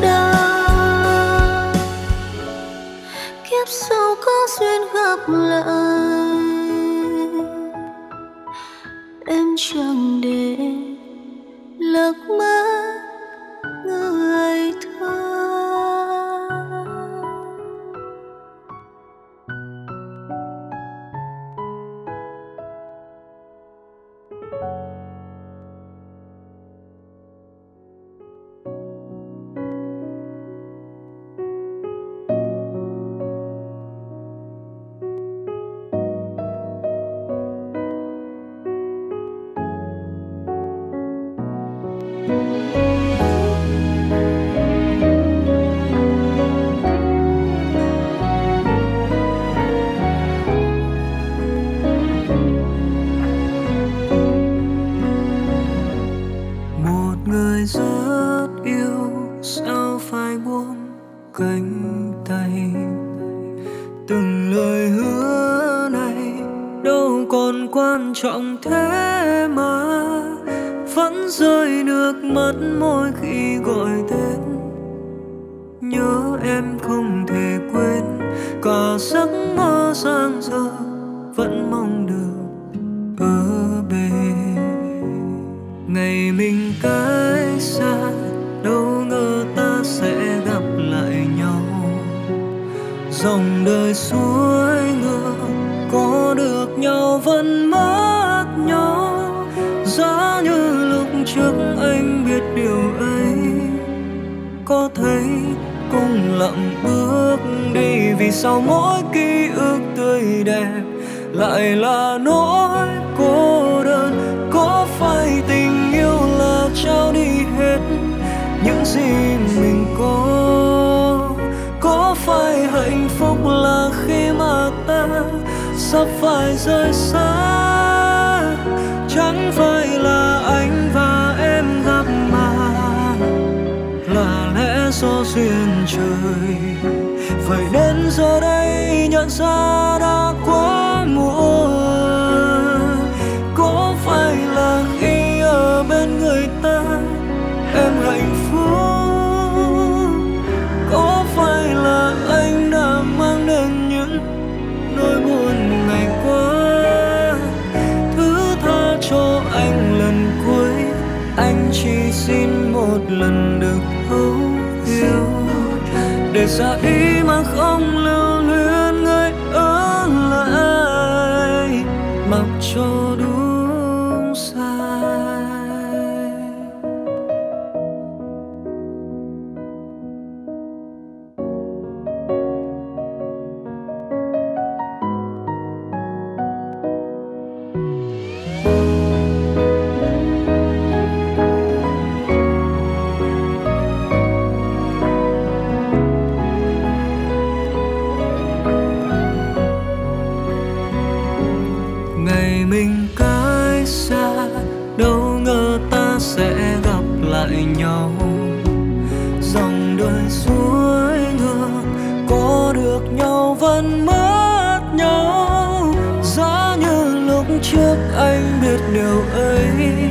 đâu. Kiếp sau có duyên gặp lại, em chẳng để lỡ mất người thương. cánh tay. Từng lời hứa này đâu còn quan trọng thế mà vẫn rơi nước mắt mỗi khi gọi tên. nhớ em không thể quên. Cả giấc mơ giang dở vẫn mong được ở bên. Ngày mình cách xa, đâu ngờ ta sẽ gặp lại nhau. Dòng đời xuôi ngược, có được nhau vẫn mất nhau. Giá như lúc trước anh biết điều ấy, có thấy cùng lặng bước đi. Vì sao mỗi ký ức tươi đẹp lại là nỗi cô đơn? Có phải tình yêu là trao đi hết những gì mình có? Có phải hạnh phúc là khi mà ta sắp phải rời xa? Chẳng phải là anh và em gặp mà là lẽ do duyên trời. Vậy đến giờ đây nhận ra đã quá muộn. Có phải là khi ở bên người ta em hạnh phúc? Có phải là anh đã mang đến những nỗi buồn ngày qua? Thứ tha cho anh lần cuối, anh chỉ xin một lần được thấu hiểu. Để ra ý mà không lưu luyến người ở lại, mặc cho đúng sai. Ngày mình cách xa, đâu ngờ ta sẽ gặp lại nhau. Dòng đời xuôi ngược, có được nhau vẫn mất nhau. Giá như lúc trước anh biết điều ấy,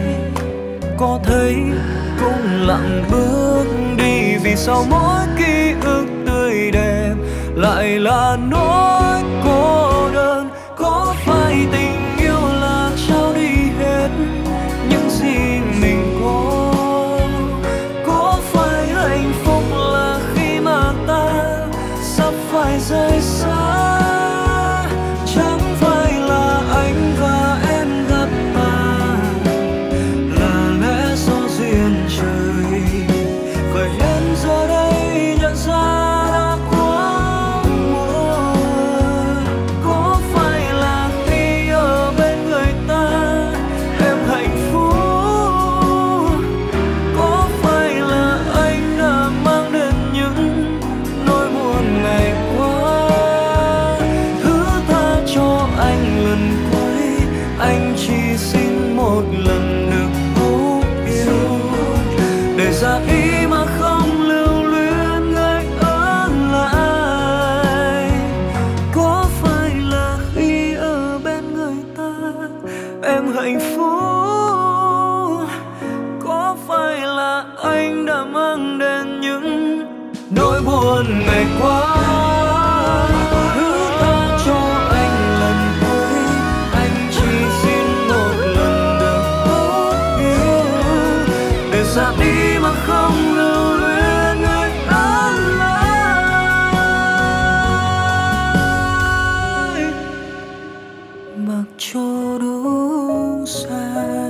có thấy cũng lặng bước đi. Vì sao mỗi ký ức tươi đẹp lại là nỗi cô đơn? Có phải tình yêu là trao đi hết những gì mình có? Có phải hạnh phúc là khi mà ta sắp phải rời xa? Chẳng phải là anh và em gặp mà là lẽ do duyên trời. Vậy đến giờ đây nhận ra đã quá muộn. Có phải là khi ở bên người ta em hạnh phúc? Có phải là anh đã mang đến những nỗi buồn ngày qua? Thứ tha cho anh lần cuối, anh chỉ xin một lần được thấu hiểu. Để ra ý mà không lưu luyến người ở lại. Có phải là khi ở bên người ta em hạnh phúc? Có phải là anh đã mang đến những nỗi buồn ngày qua? Thứ tha cho anh lần cuối, anh chỉ xin một lần được thấu hiểu. Để ra đi mà không lưu luyến người ở lại, mặc cho đúng sai.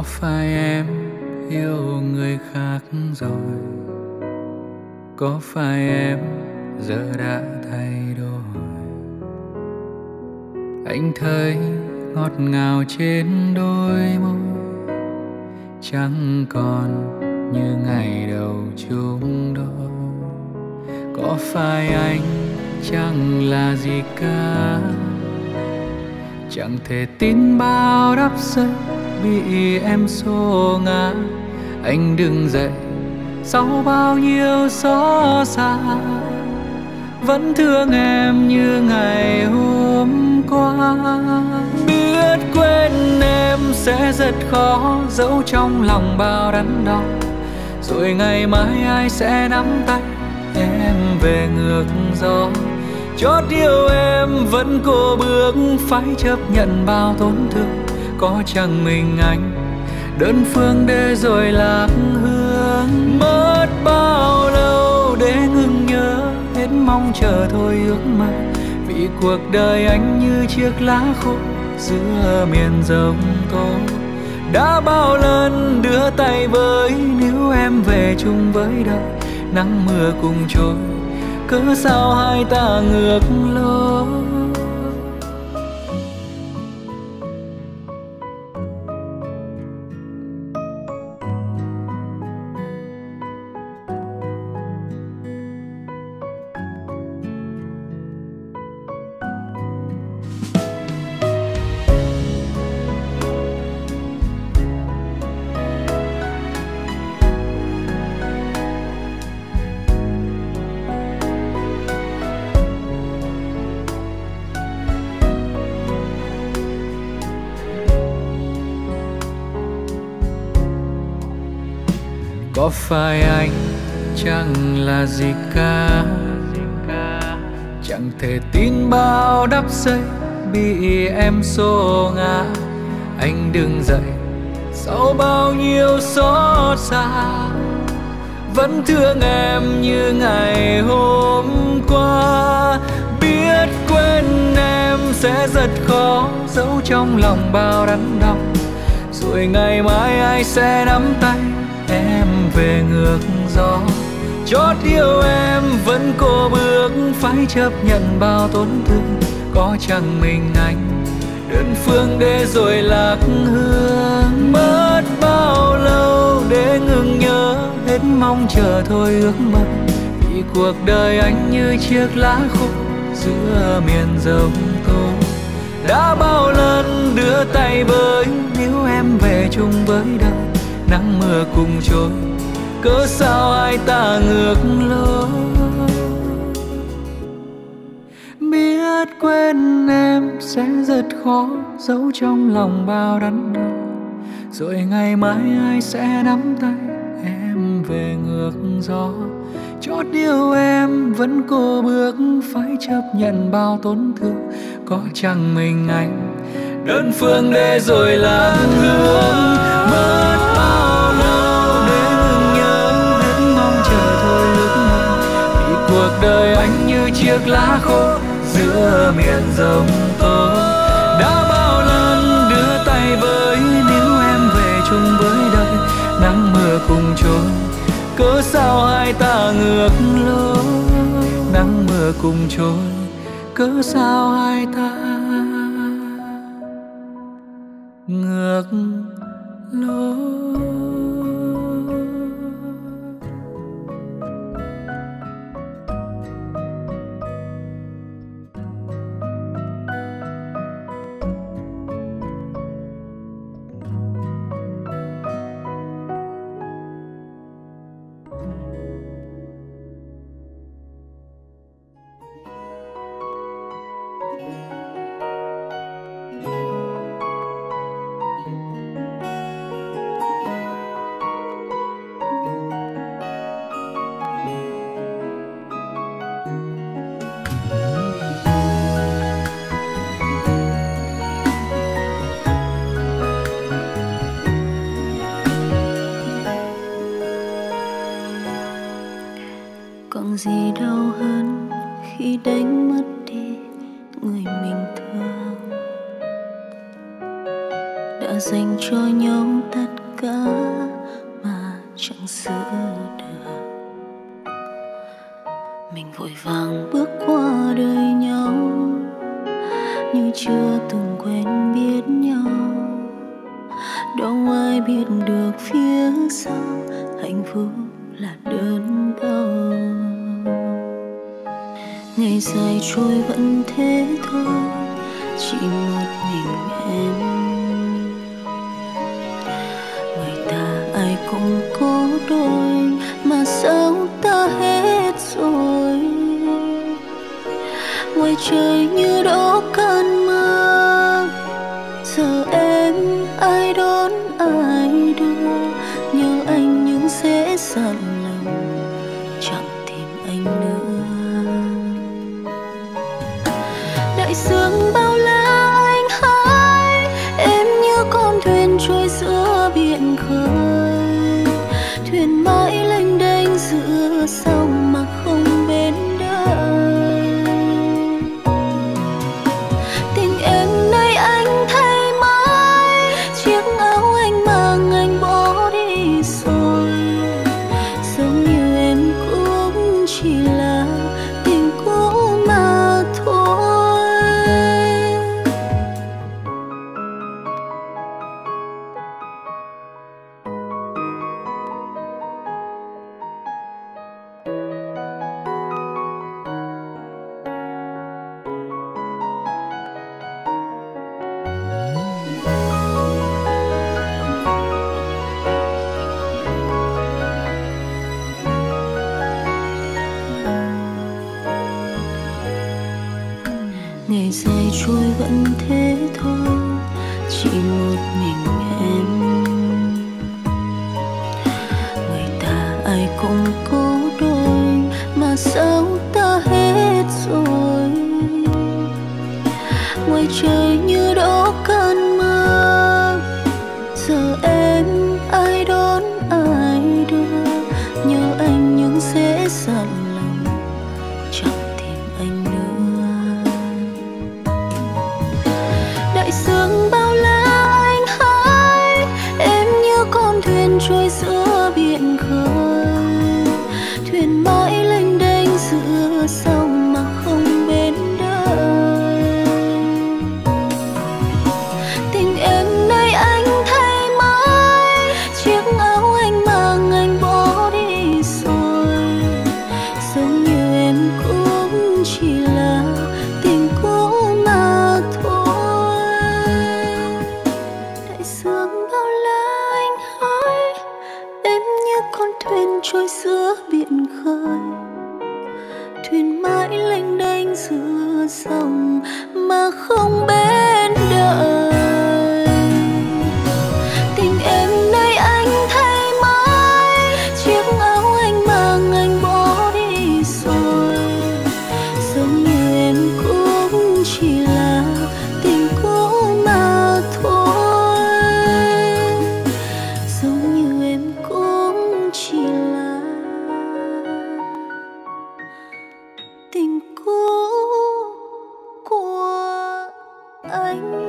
Có phải em yêu người khác rồi? Có phải em giờ đã thay đổi? Anh thấy ngọt ngào trên đôi môi, chẳng còn như ngày đầu chung đôi. Có phải anh chẳng là gì cả, chẳng thể tin bao đắp giấy bị em xô ngã. Anh đứng dậy sau bao nhiêu xót xa, vẫn thương em như ngày hôm qua. Biết quên em sẽ rất khó, giấu trong lòng bao đắn đo. Rồi ngày mai ai sẽ nắm tay em về ngược gió. Chót yêu em vẫn cố bước, phải chấp nhận bao tổn thương. Có chẳng mình anh đơn phương để rồi lạc hương. Mất bao lâu để ngừng nhớ, hết mong chờ thôi ước mơ. Vì cuộc đời anh như chiếc lá khô giữa miền giông tố. Đã bao lần đưa tay với, níu em về chung với đời. Nắng mưa cùng trôi, cớ sao hai ta ngược lối. Có phải anh chẳng là gì cả, chẳng thể tin bao đắp giấy bị em xô ngã. Anh đứng dậy sau bao nhiêu xót xa, vẫn thương em như ngày hôm qua. Biết quên em sẽ rất khó, giấu trong lòng bao đắn đau. Rồi ngày mai ai sẽ nắm tay em về ngược gió. Chót yêu em vẫn cố bước, phải chấp nhận bao tổn thương. Có chẳng mình anh đơn phương để rồi lạc hương. Mất bao lâu để ngừng nhớ, hết mong chờ thôi ước mơ. Vì cuộc đời anh như chiếc lá khô giữa miền giông tố. Đã bao lần đưa tay với, níu em về chung với đời. Nắng mưa cùng trôi, cớ sao hai ta ngược lối. Biết quên em sẽ rất khó, giấu trong lòng bao đắn đo. Rồi ngày mai ai sẽ nắm tay em về ngược gió. Chót yêu em vẫn cố bước, phải chấp nhận bao tổn thương. Có chẳng mình anh đơn phương để rồi lạc hương. Mất bao lâu để ngừng nhớ, hết mong chờ thôi ước mơ. Vì cuộc đời anh như chiếc lá khô giữa miền giông tố. Đã bao lần đưa tay với, níu em về chung với đời. Nắng mưa cùng trôi, cớ sao hai ta ngược lối. Nắng mưa cùng trôi, cớ sao hai ta ngược lối. Còn gì đau hơn khi đánh mất đi người mình thương, đã dành cho nhau tất cả mà chẳng giữ được. Mình vội vàng bước qua đời nhau như chưa từng quen biết nhau. Đâu ai biết được phía sau hạnh phúc là đớn đau. Ngày dài trôi vẫn thế thôi, chỉ một mình em. Người ta ai cũng có đôi mà sao ta hết rồi. Ngoài trời như đổ cơn mưa, giờ em ai đón ai đưa. Nhớ anh nhưng sẽ dặn lòng chẳng tìm anh nữa. Đại dương bao la anh hãy, em như con thuyền trôi giữa biển khơi. Thuyền mãi lênh đênh giữa sông mà không bến đời. Tình em nơi anh thay mãi, chiếc áo anh mang anh bỏ đi rồi. Giống như em cũng chỉ là tình cũ mà thôi. Ngày dài trôi vẫn thế thôi, chỉ một mình em. Người ta ai cũng có đôi mà sao ta hết rồi. Ngoài trời như đổ cơn mưa, giờ em ai đón ai đưa. Nhớ anh nhưng sẽ dặn lòng chẳng tìm anh nữa. Đại dương bao la anh hãy, em như con thuyền trôi giữa biển khơi. Thuyền mãi lênh đênh giữa sông mà không bến đời. Tình em nơi anh thay mãi, chiếc áo anh mang anh bỏ đi rồi. Giống như em cũng chỉ là tình cũ mà thôi. Đại dương bao la anh hãy, em như con thuyền trôi giữa biển khơi. Thuyền mãi lênh đênh giữa sông mà không bến đời. Tình em nơi anh thay mãi, chiếc áo anh mang anh bỏ đi rồi. Giống như em cũng chỉ là tình cũ mà thôi. Giống như em cũng chỉ là tình cũ của anh.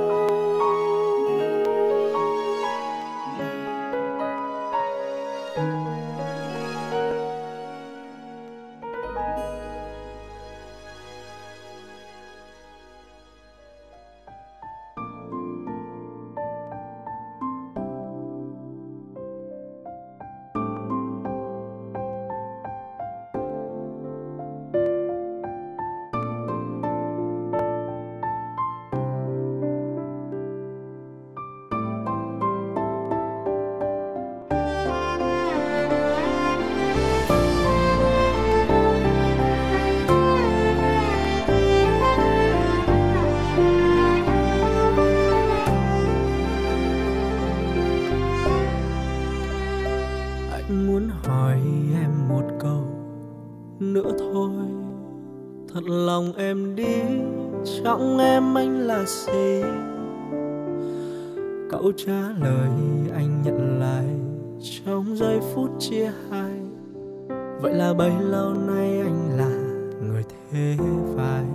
Anh muốn hỏi em một câu nữa thôi. Thật lòng em đi, trong em anh là gì? Cậu trả lời anh nhận lại trong giây phút chia hai. Vậy là bấy lâu nay anh là người thế vai.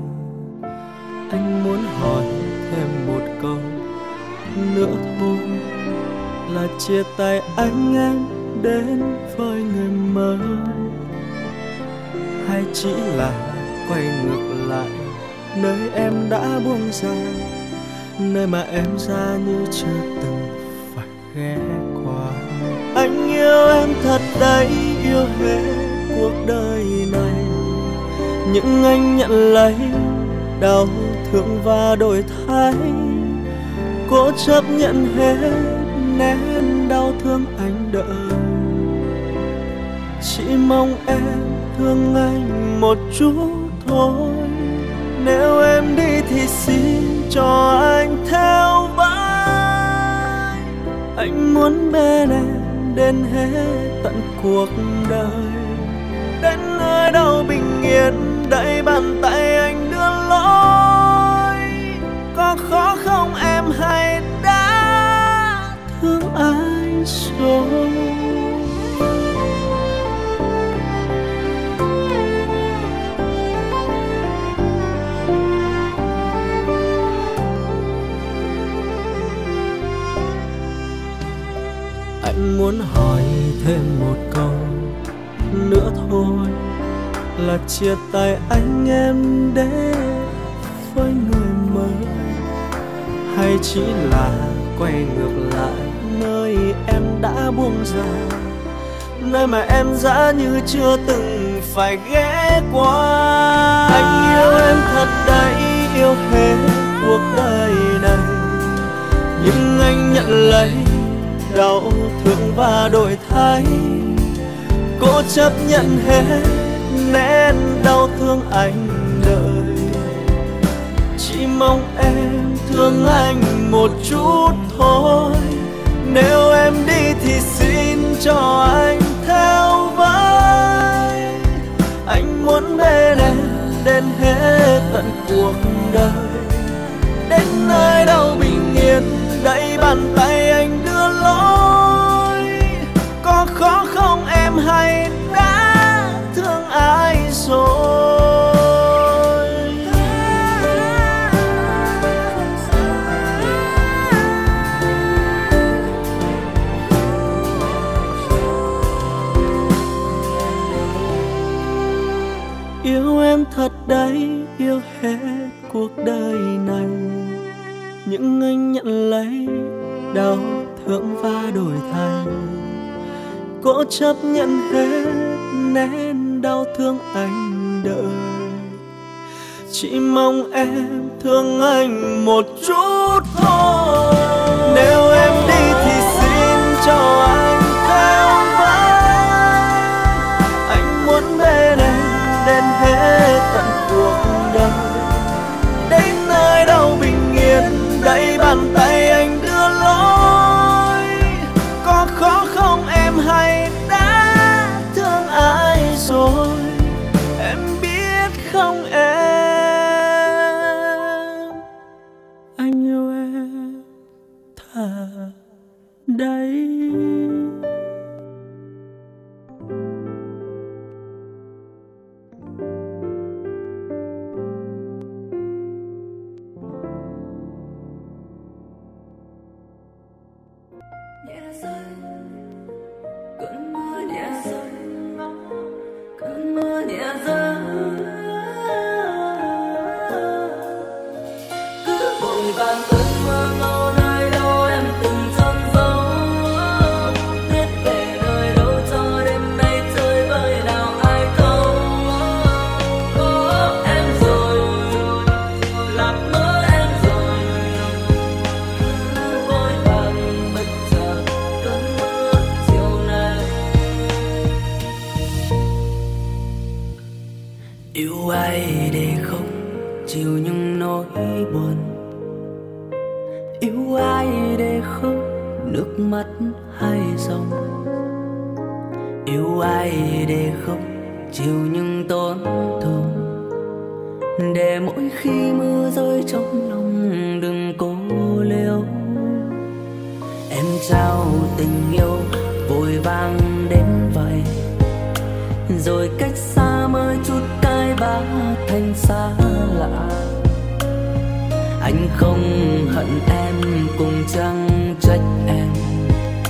Anh muốn hỏi thêm một câu nữa thôi. là chia tay anh em đến với người mới, hay chỉ là quay ngược lại nơi em đã buông ra, nơi mà em ra như chưa từng phải ghé qua. Anh yêu em thật đấy, yêu hết cuộc đời này, nhưng anh nhận lấy đau thương và đổi thay, cố chấp nhận hết nén đau thương anh đợi. Chỉ mong em thương anh một chút thôi, nếu em đi thì xin cho anh theo vai. Anh muốn bên em đến hết tận cuộc đời, đến nơi đâu bình yên đẩy bàn tay anh đưa lối. Có khó không em hay đã thương anh rồi? Anh muốn hỏi thêm một câu nữa thôi, là chia tay anh em để với người mới, hay chỉ là quay ngược lại nơi em đã buông ra, nơi mà em dã như chưa từng phải ghé qua. Anh yêu em thật đấy, yêu hết cuộc đời này, nhưng anh nhận lấy đau thương và đổi thay, cố chấp nhận hết nén đau thương anh đợi. Chỉ mong em thương anh một chút thôi, nếu em đi thì xin cho anh theo vai. Anh muốn bên em đến hết tận cuộc đời, đến nơi đâu bình yên đẩy bàn tay anh đưa lối. Có khó không em hay đã thương ai rồi? Yêu em thật đấy, yêu hết cuộc đời này, nhưng anh nhận lấy đau thương và đổi thay, cố chấp nhận hết nén đau thương anh đợi. Chỉ mong em thương anh một chút thôi, nếu em đi thì xin cho anh theo vai. Anh muốn bên em đến hết tận cuộc đời, đến nơi đâu bình yên đẩy bàn tay anh đưa lối. Có khó không em hay đã thương ai rồi? Em biết không em, anh yêu em thật đấy. Nhẹ rơi, cơn mưa nhẹ rơi, cơn mưa nhẹ rơi, cứ vội vàng cơn mưa ngâu nơi đâu em từng chôn giấu. Biết về nơi đâu cho đêm nay chơi vơi nào ai câu. Có em rồi, lạc mất em rồi, cứ vội vàng bất chợt cơn mưa chiều nay. Yêu ai để không chịu những nỗi buồn, yêu ai để không nước mắt hay dòng, yêu ai để không chịu những tổn thương, để mỗi khi mưa rơi trong lòng đừng cố liêu. Em trao tình yêu vội vàng đến vậy, rồi cách xa mới chút cái bá thành xa lạ. Anh không hận em cũng chẳng trách em,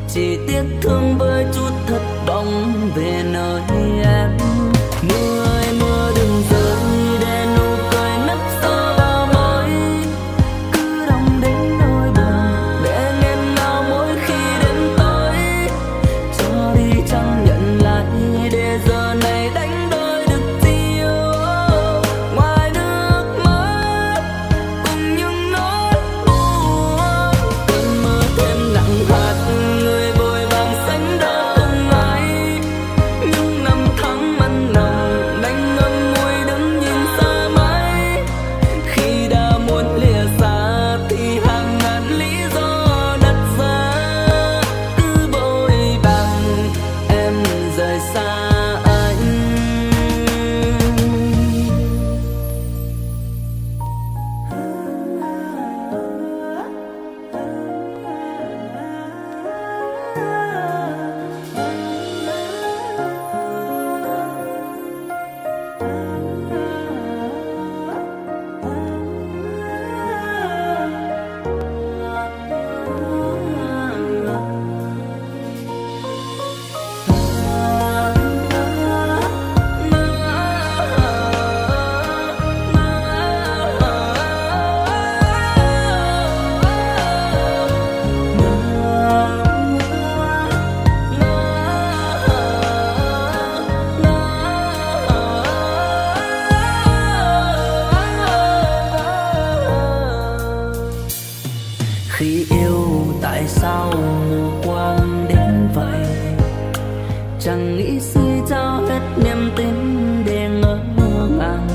chỉ tiếc thương với chút thất vọng về nơi em. Mưa ơi mưa đừng rơi để nụ cười nấp sau bao môi, cứ đong đến nỗi buồn để nghẹn ngào mỗi khi đến tối. Cho đi chẳng nhận lại để giờ này đánh đôi được gì yêu, ngoài nước mắt cùng những nỗi buồn. Cơn mưa thêm nặng hạt người vội vàng sánh đôi cùng ai, những năm tháng mặn nồng đành ngậm ngùi đứng nhìn xa mãi. Khi đã muốn lìa xa thì hàng ngàn lý do đặt ra, cứ vội vàng em rời xa anh. Khi yêu tại sao mù quáng đến vậy, chẳng nghĩ suy trao hết niềm tin để ngỡ ngàng.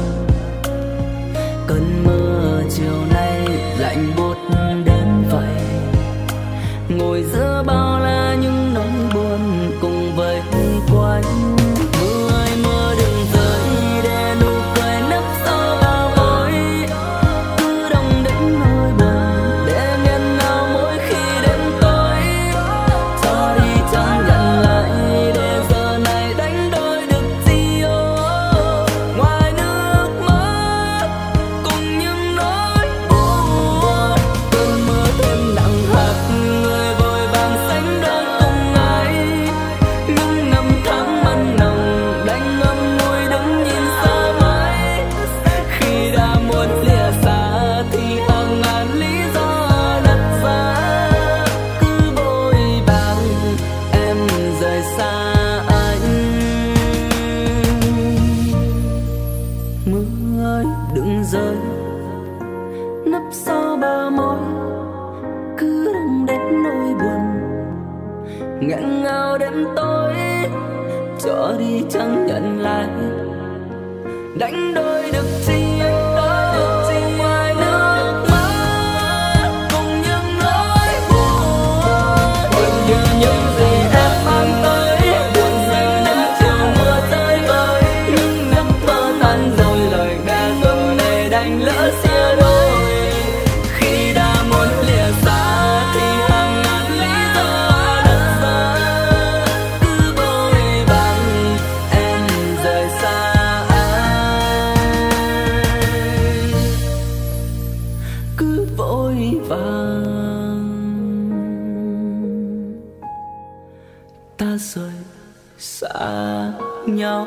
Cơn mưa chiều nay lạnh buốt đến vậy, ngồi giữa bao la những nỗi buồn cùng với quanh. Mưa ơi mưa đừng rơi để nụ cười nấp sau bao môi, cứ đong đến nỗi buồn để nghẹn ngào mỗi khi đến tối. Cho đi chẳng nhận lại để giờ này đánh đôi được gì yêu, ngoài nước mắt cùng những nỗi buồn. Cơn mưa thêm nặng hạt người vội vàng sánh đôi cùng ai, những năm tháng mặn nồng đành ngậm ngùi đứng nhìn xa mãi. Khi đã muốn lìa xa thì hàng ngàn lý do đặt ra, cứ vội vàng em rời xa anh. Mưa ơi đừng rơi nấp sau bờ môi, cứ đong đến nỗi buồn nghẹn ngào đến tối. Cho đi chẳng nhận lại đánh đôi được gì yêu, ngoài nước mắt cùng những nỗi buồn. Buồn như những gì em mang tới, buồn dành những chiều mưa rơi vơi, những giấc mơ tan rồi lời ca ngầm này đành lỡ xia đôi. Khi đã muốn lìa xa thì hàng ngàn lý do đặt ra, cứ vội vàng em rời xa anh, cứ vội vàng ta rời xa nhau.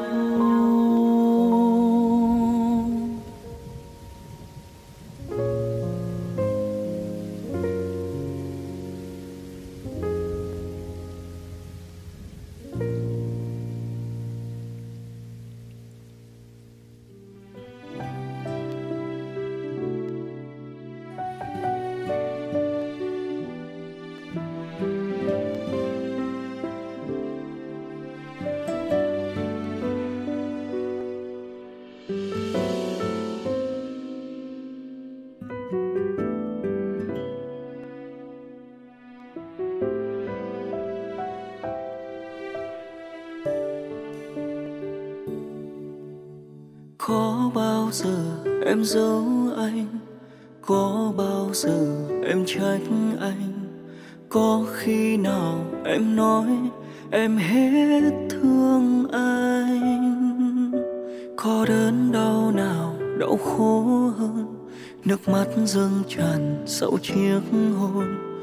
Có bao giờ em giấu anh, có bao giờ em trách anh, có khi nào em nói em hết thương anh. Có đớn đau nào đau khổ hơn nước mắt dâng tràn sau chiếc hôn.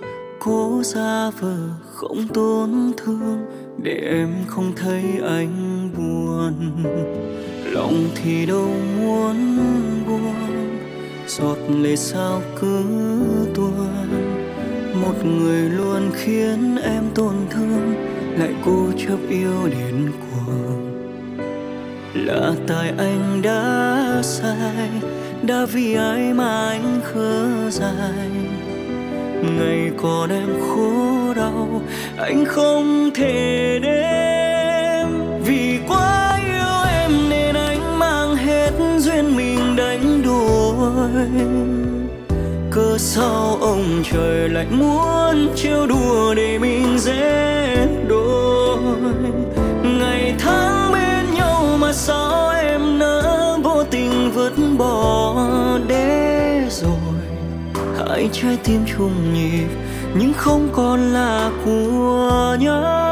cố giả vờ không tổn thương để em không thấy anh buồn. Lòng thì đâu muốn buồn, giọt lệ sao cứ tuôn. Một người luôn khiến em tổn thương, lại cố chấp yêu đến cuồng. Là tại anh đã sai, đã vì ai mà anh khờ dại. Ngày còn em khổ đau, anh không thể đếm. Vì quá yêu em nên anh mang hết duyên mình đánh đổi. Cớ sao ông trời lại muốn trêu đùa để mình dễ đôi. Ngày tháng bên nhau mà sao em nỡ vô tình vứt bỏ để rồi. Hai trái tim chung nhịp nhưng không còn là của nhau.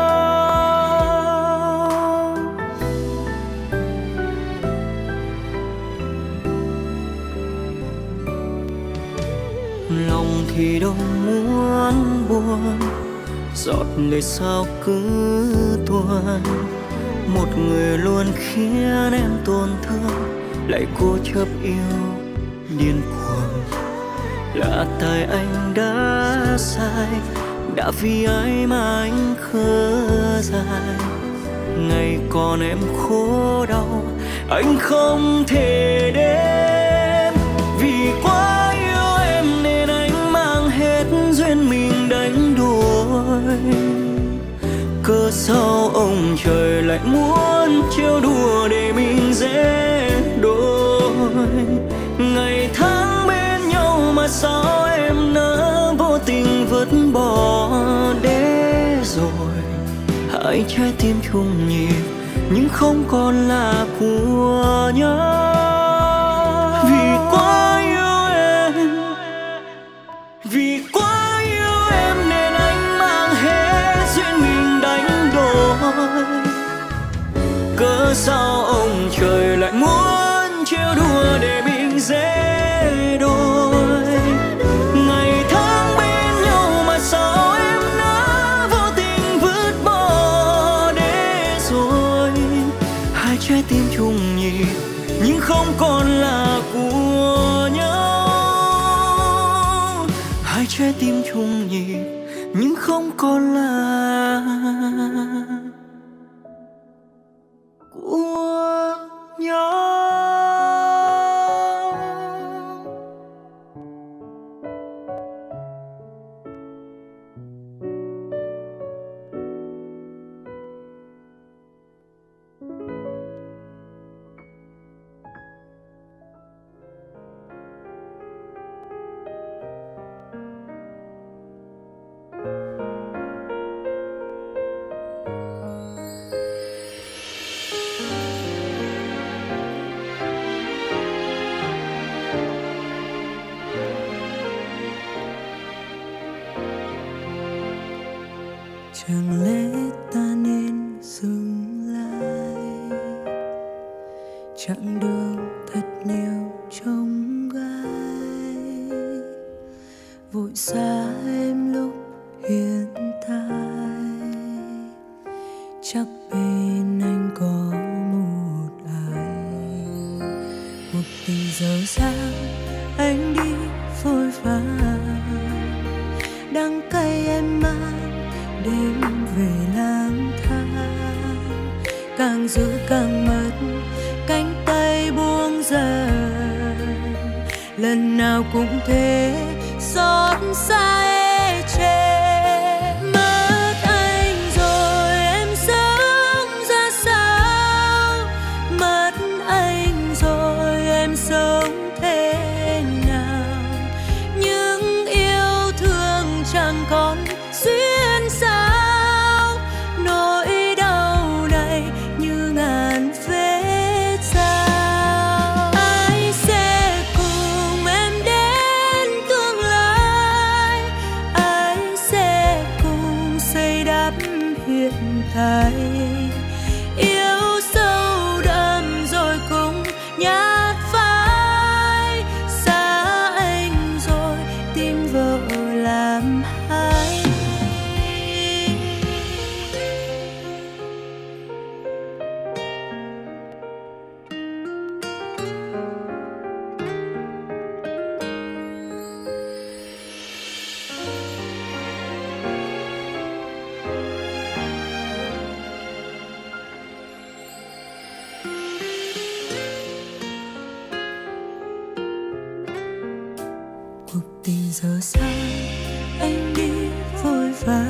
Lòng thì đâu muốn buồn, giọt lệ sao cứ tuôn. Một người luôn khiến em tổn thương, lại cố chấp yêu điên cuồng. Là tại anh đã sai, đã vì ai mà anh khờ dại. Ngày còn em khổ đau, anh không thể đếm. Vì quá yêu em nên anh mang hết duyên mình đánh đổi. Cớ sao ông trời lại muốn trêu đùa để mình dễ đôi. Ngày tháng bên nhau mà sao em nỡ vô tình vứt bỏ để rồi. Hai trái tim chung nhịp nhưng không còn là của nhau. Vì quá yêu em, vì quá yêu em nên anh mang hết duyên mình đánh đổi. Cớ sao ông trời lại muốn trêu đùa để mình dễ đôi. Ngày tháng bên nhau mà sao em đã vô tình vứt bỏ để rồi. Hai trái tim chung nhịp nhưng không còn là của nhau. Hai trái tim chung nhịp nhưng không còn là của nhau. Chẳng lẽ ta nên dừng lại, chặng đường thật nhiều trông gai, vội xa em lúc hiện tại. Chắc bên anh có một ai, một tình dở dang anh đi vội vã, đắng cay em mang đêm về lang thang. Càng giữ càng mất, cánh tay buông dần, lần nào cũng thế xót xa ê chề. Mất anh rồi em sống ra sao, mất anh rồi em sống thế nào. Những yêu thương chẳng còn duyên sao, nỗi đau này như ngàn vết dao. Ai sẽ cùng em đến tương lai, ai sẽ cùng xây đắp hiện tại. Yêu sâu đậm rồi cùng nhát phai, xa anh rồi tim vỡ làm hai. giờ sao anh đi vội vã,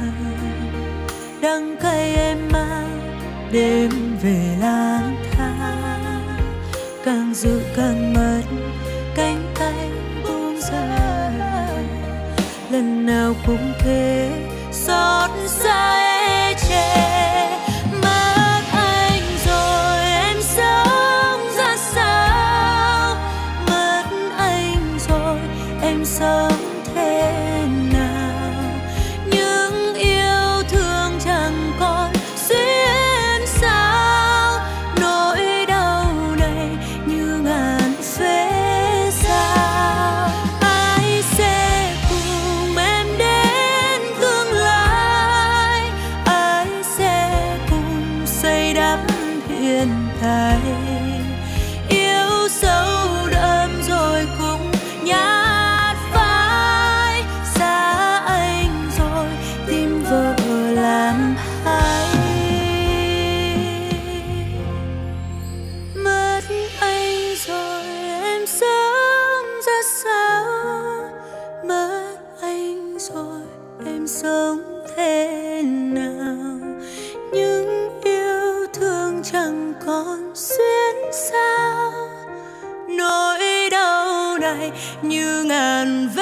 đắng cay em mang đêm về lang thang, càng giữ càng mất cánh tay buông rơi, lần nào cũng thế xót xa ê chề. Mất anh rồi em sống ra sao, mất anh rồi em sống thế nào, những yêu thương chẳng còn xuyên sao, nỗi đau này như ngàn vết dao. Ai sẽ cùng em đến tương lai, ai sẽ cùng xây đắp hiện tại, yêu sâu đậm rồi cũng nhạt phai, xa anh rồi tìm vợ làm hai. Mất anh rồi em sống ra sao, mất anh rồi em sống thế nào, những yêu thương chẳng còn xuyên sao, nỗi đau này như ngàn vết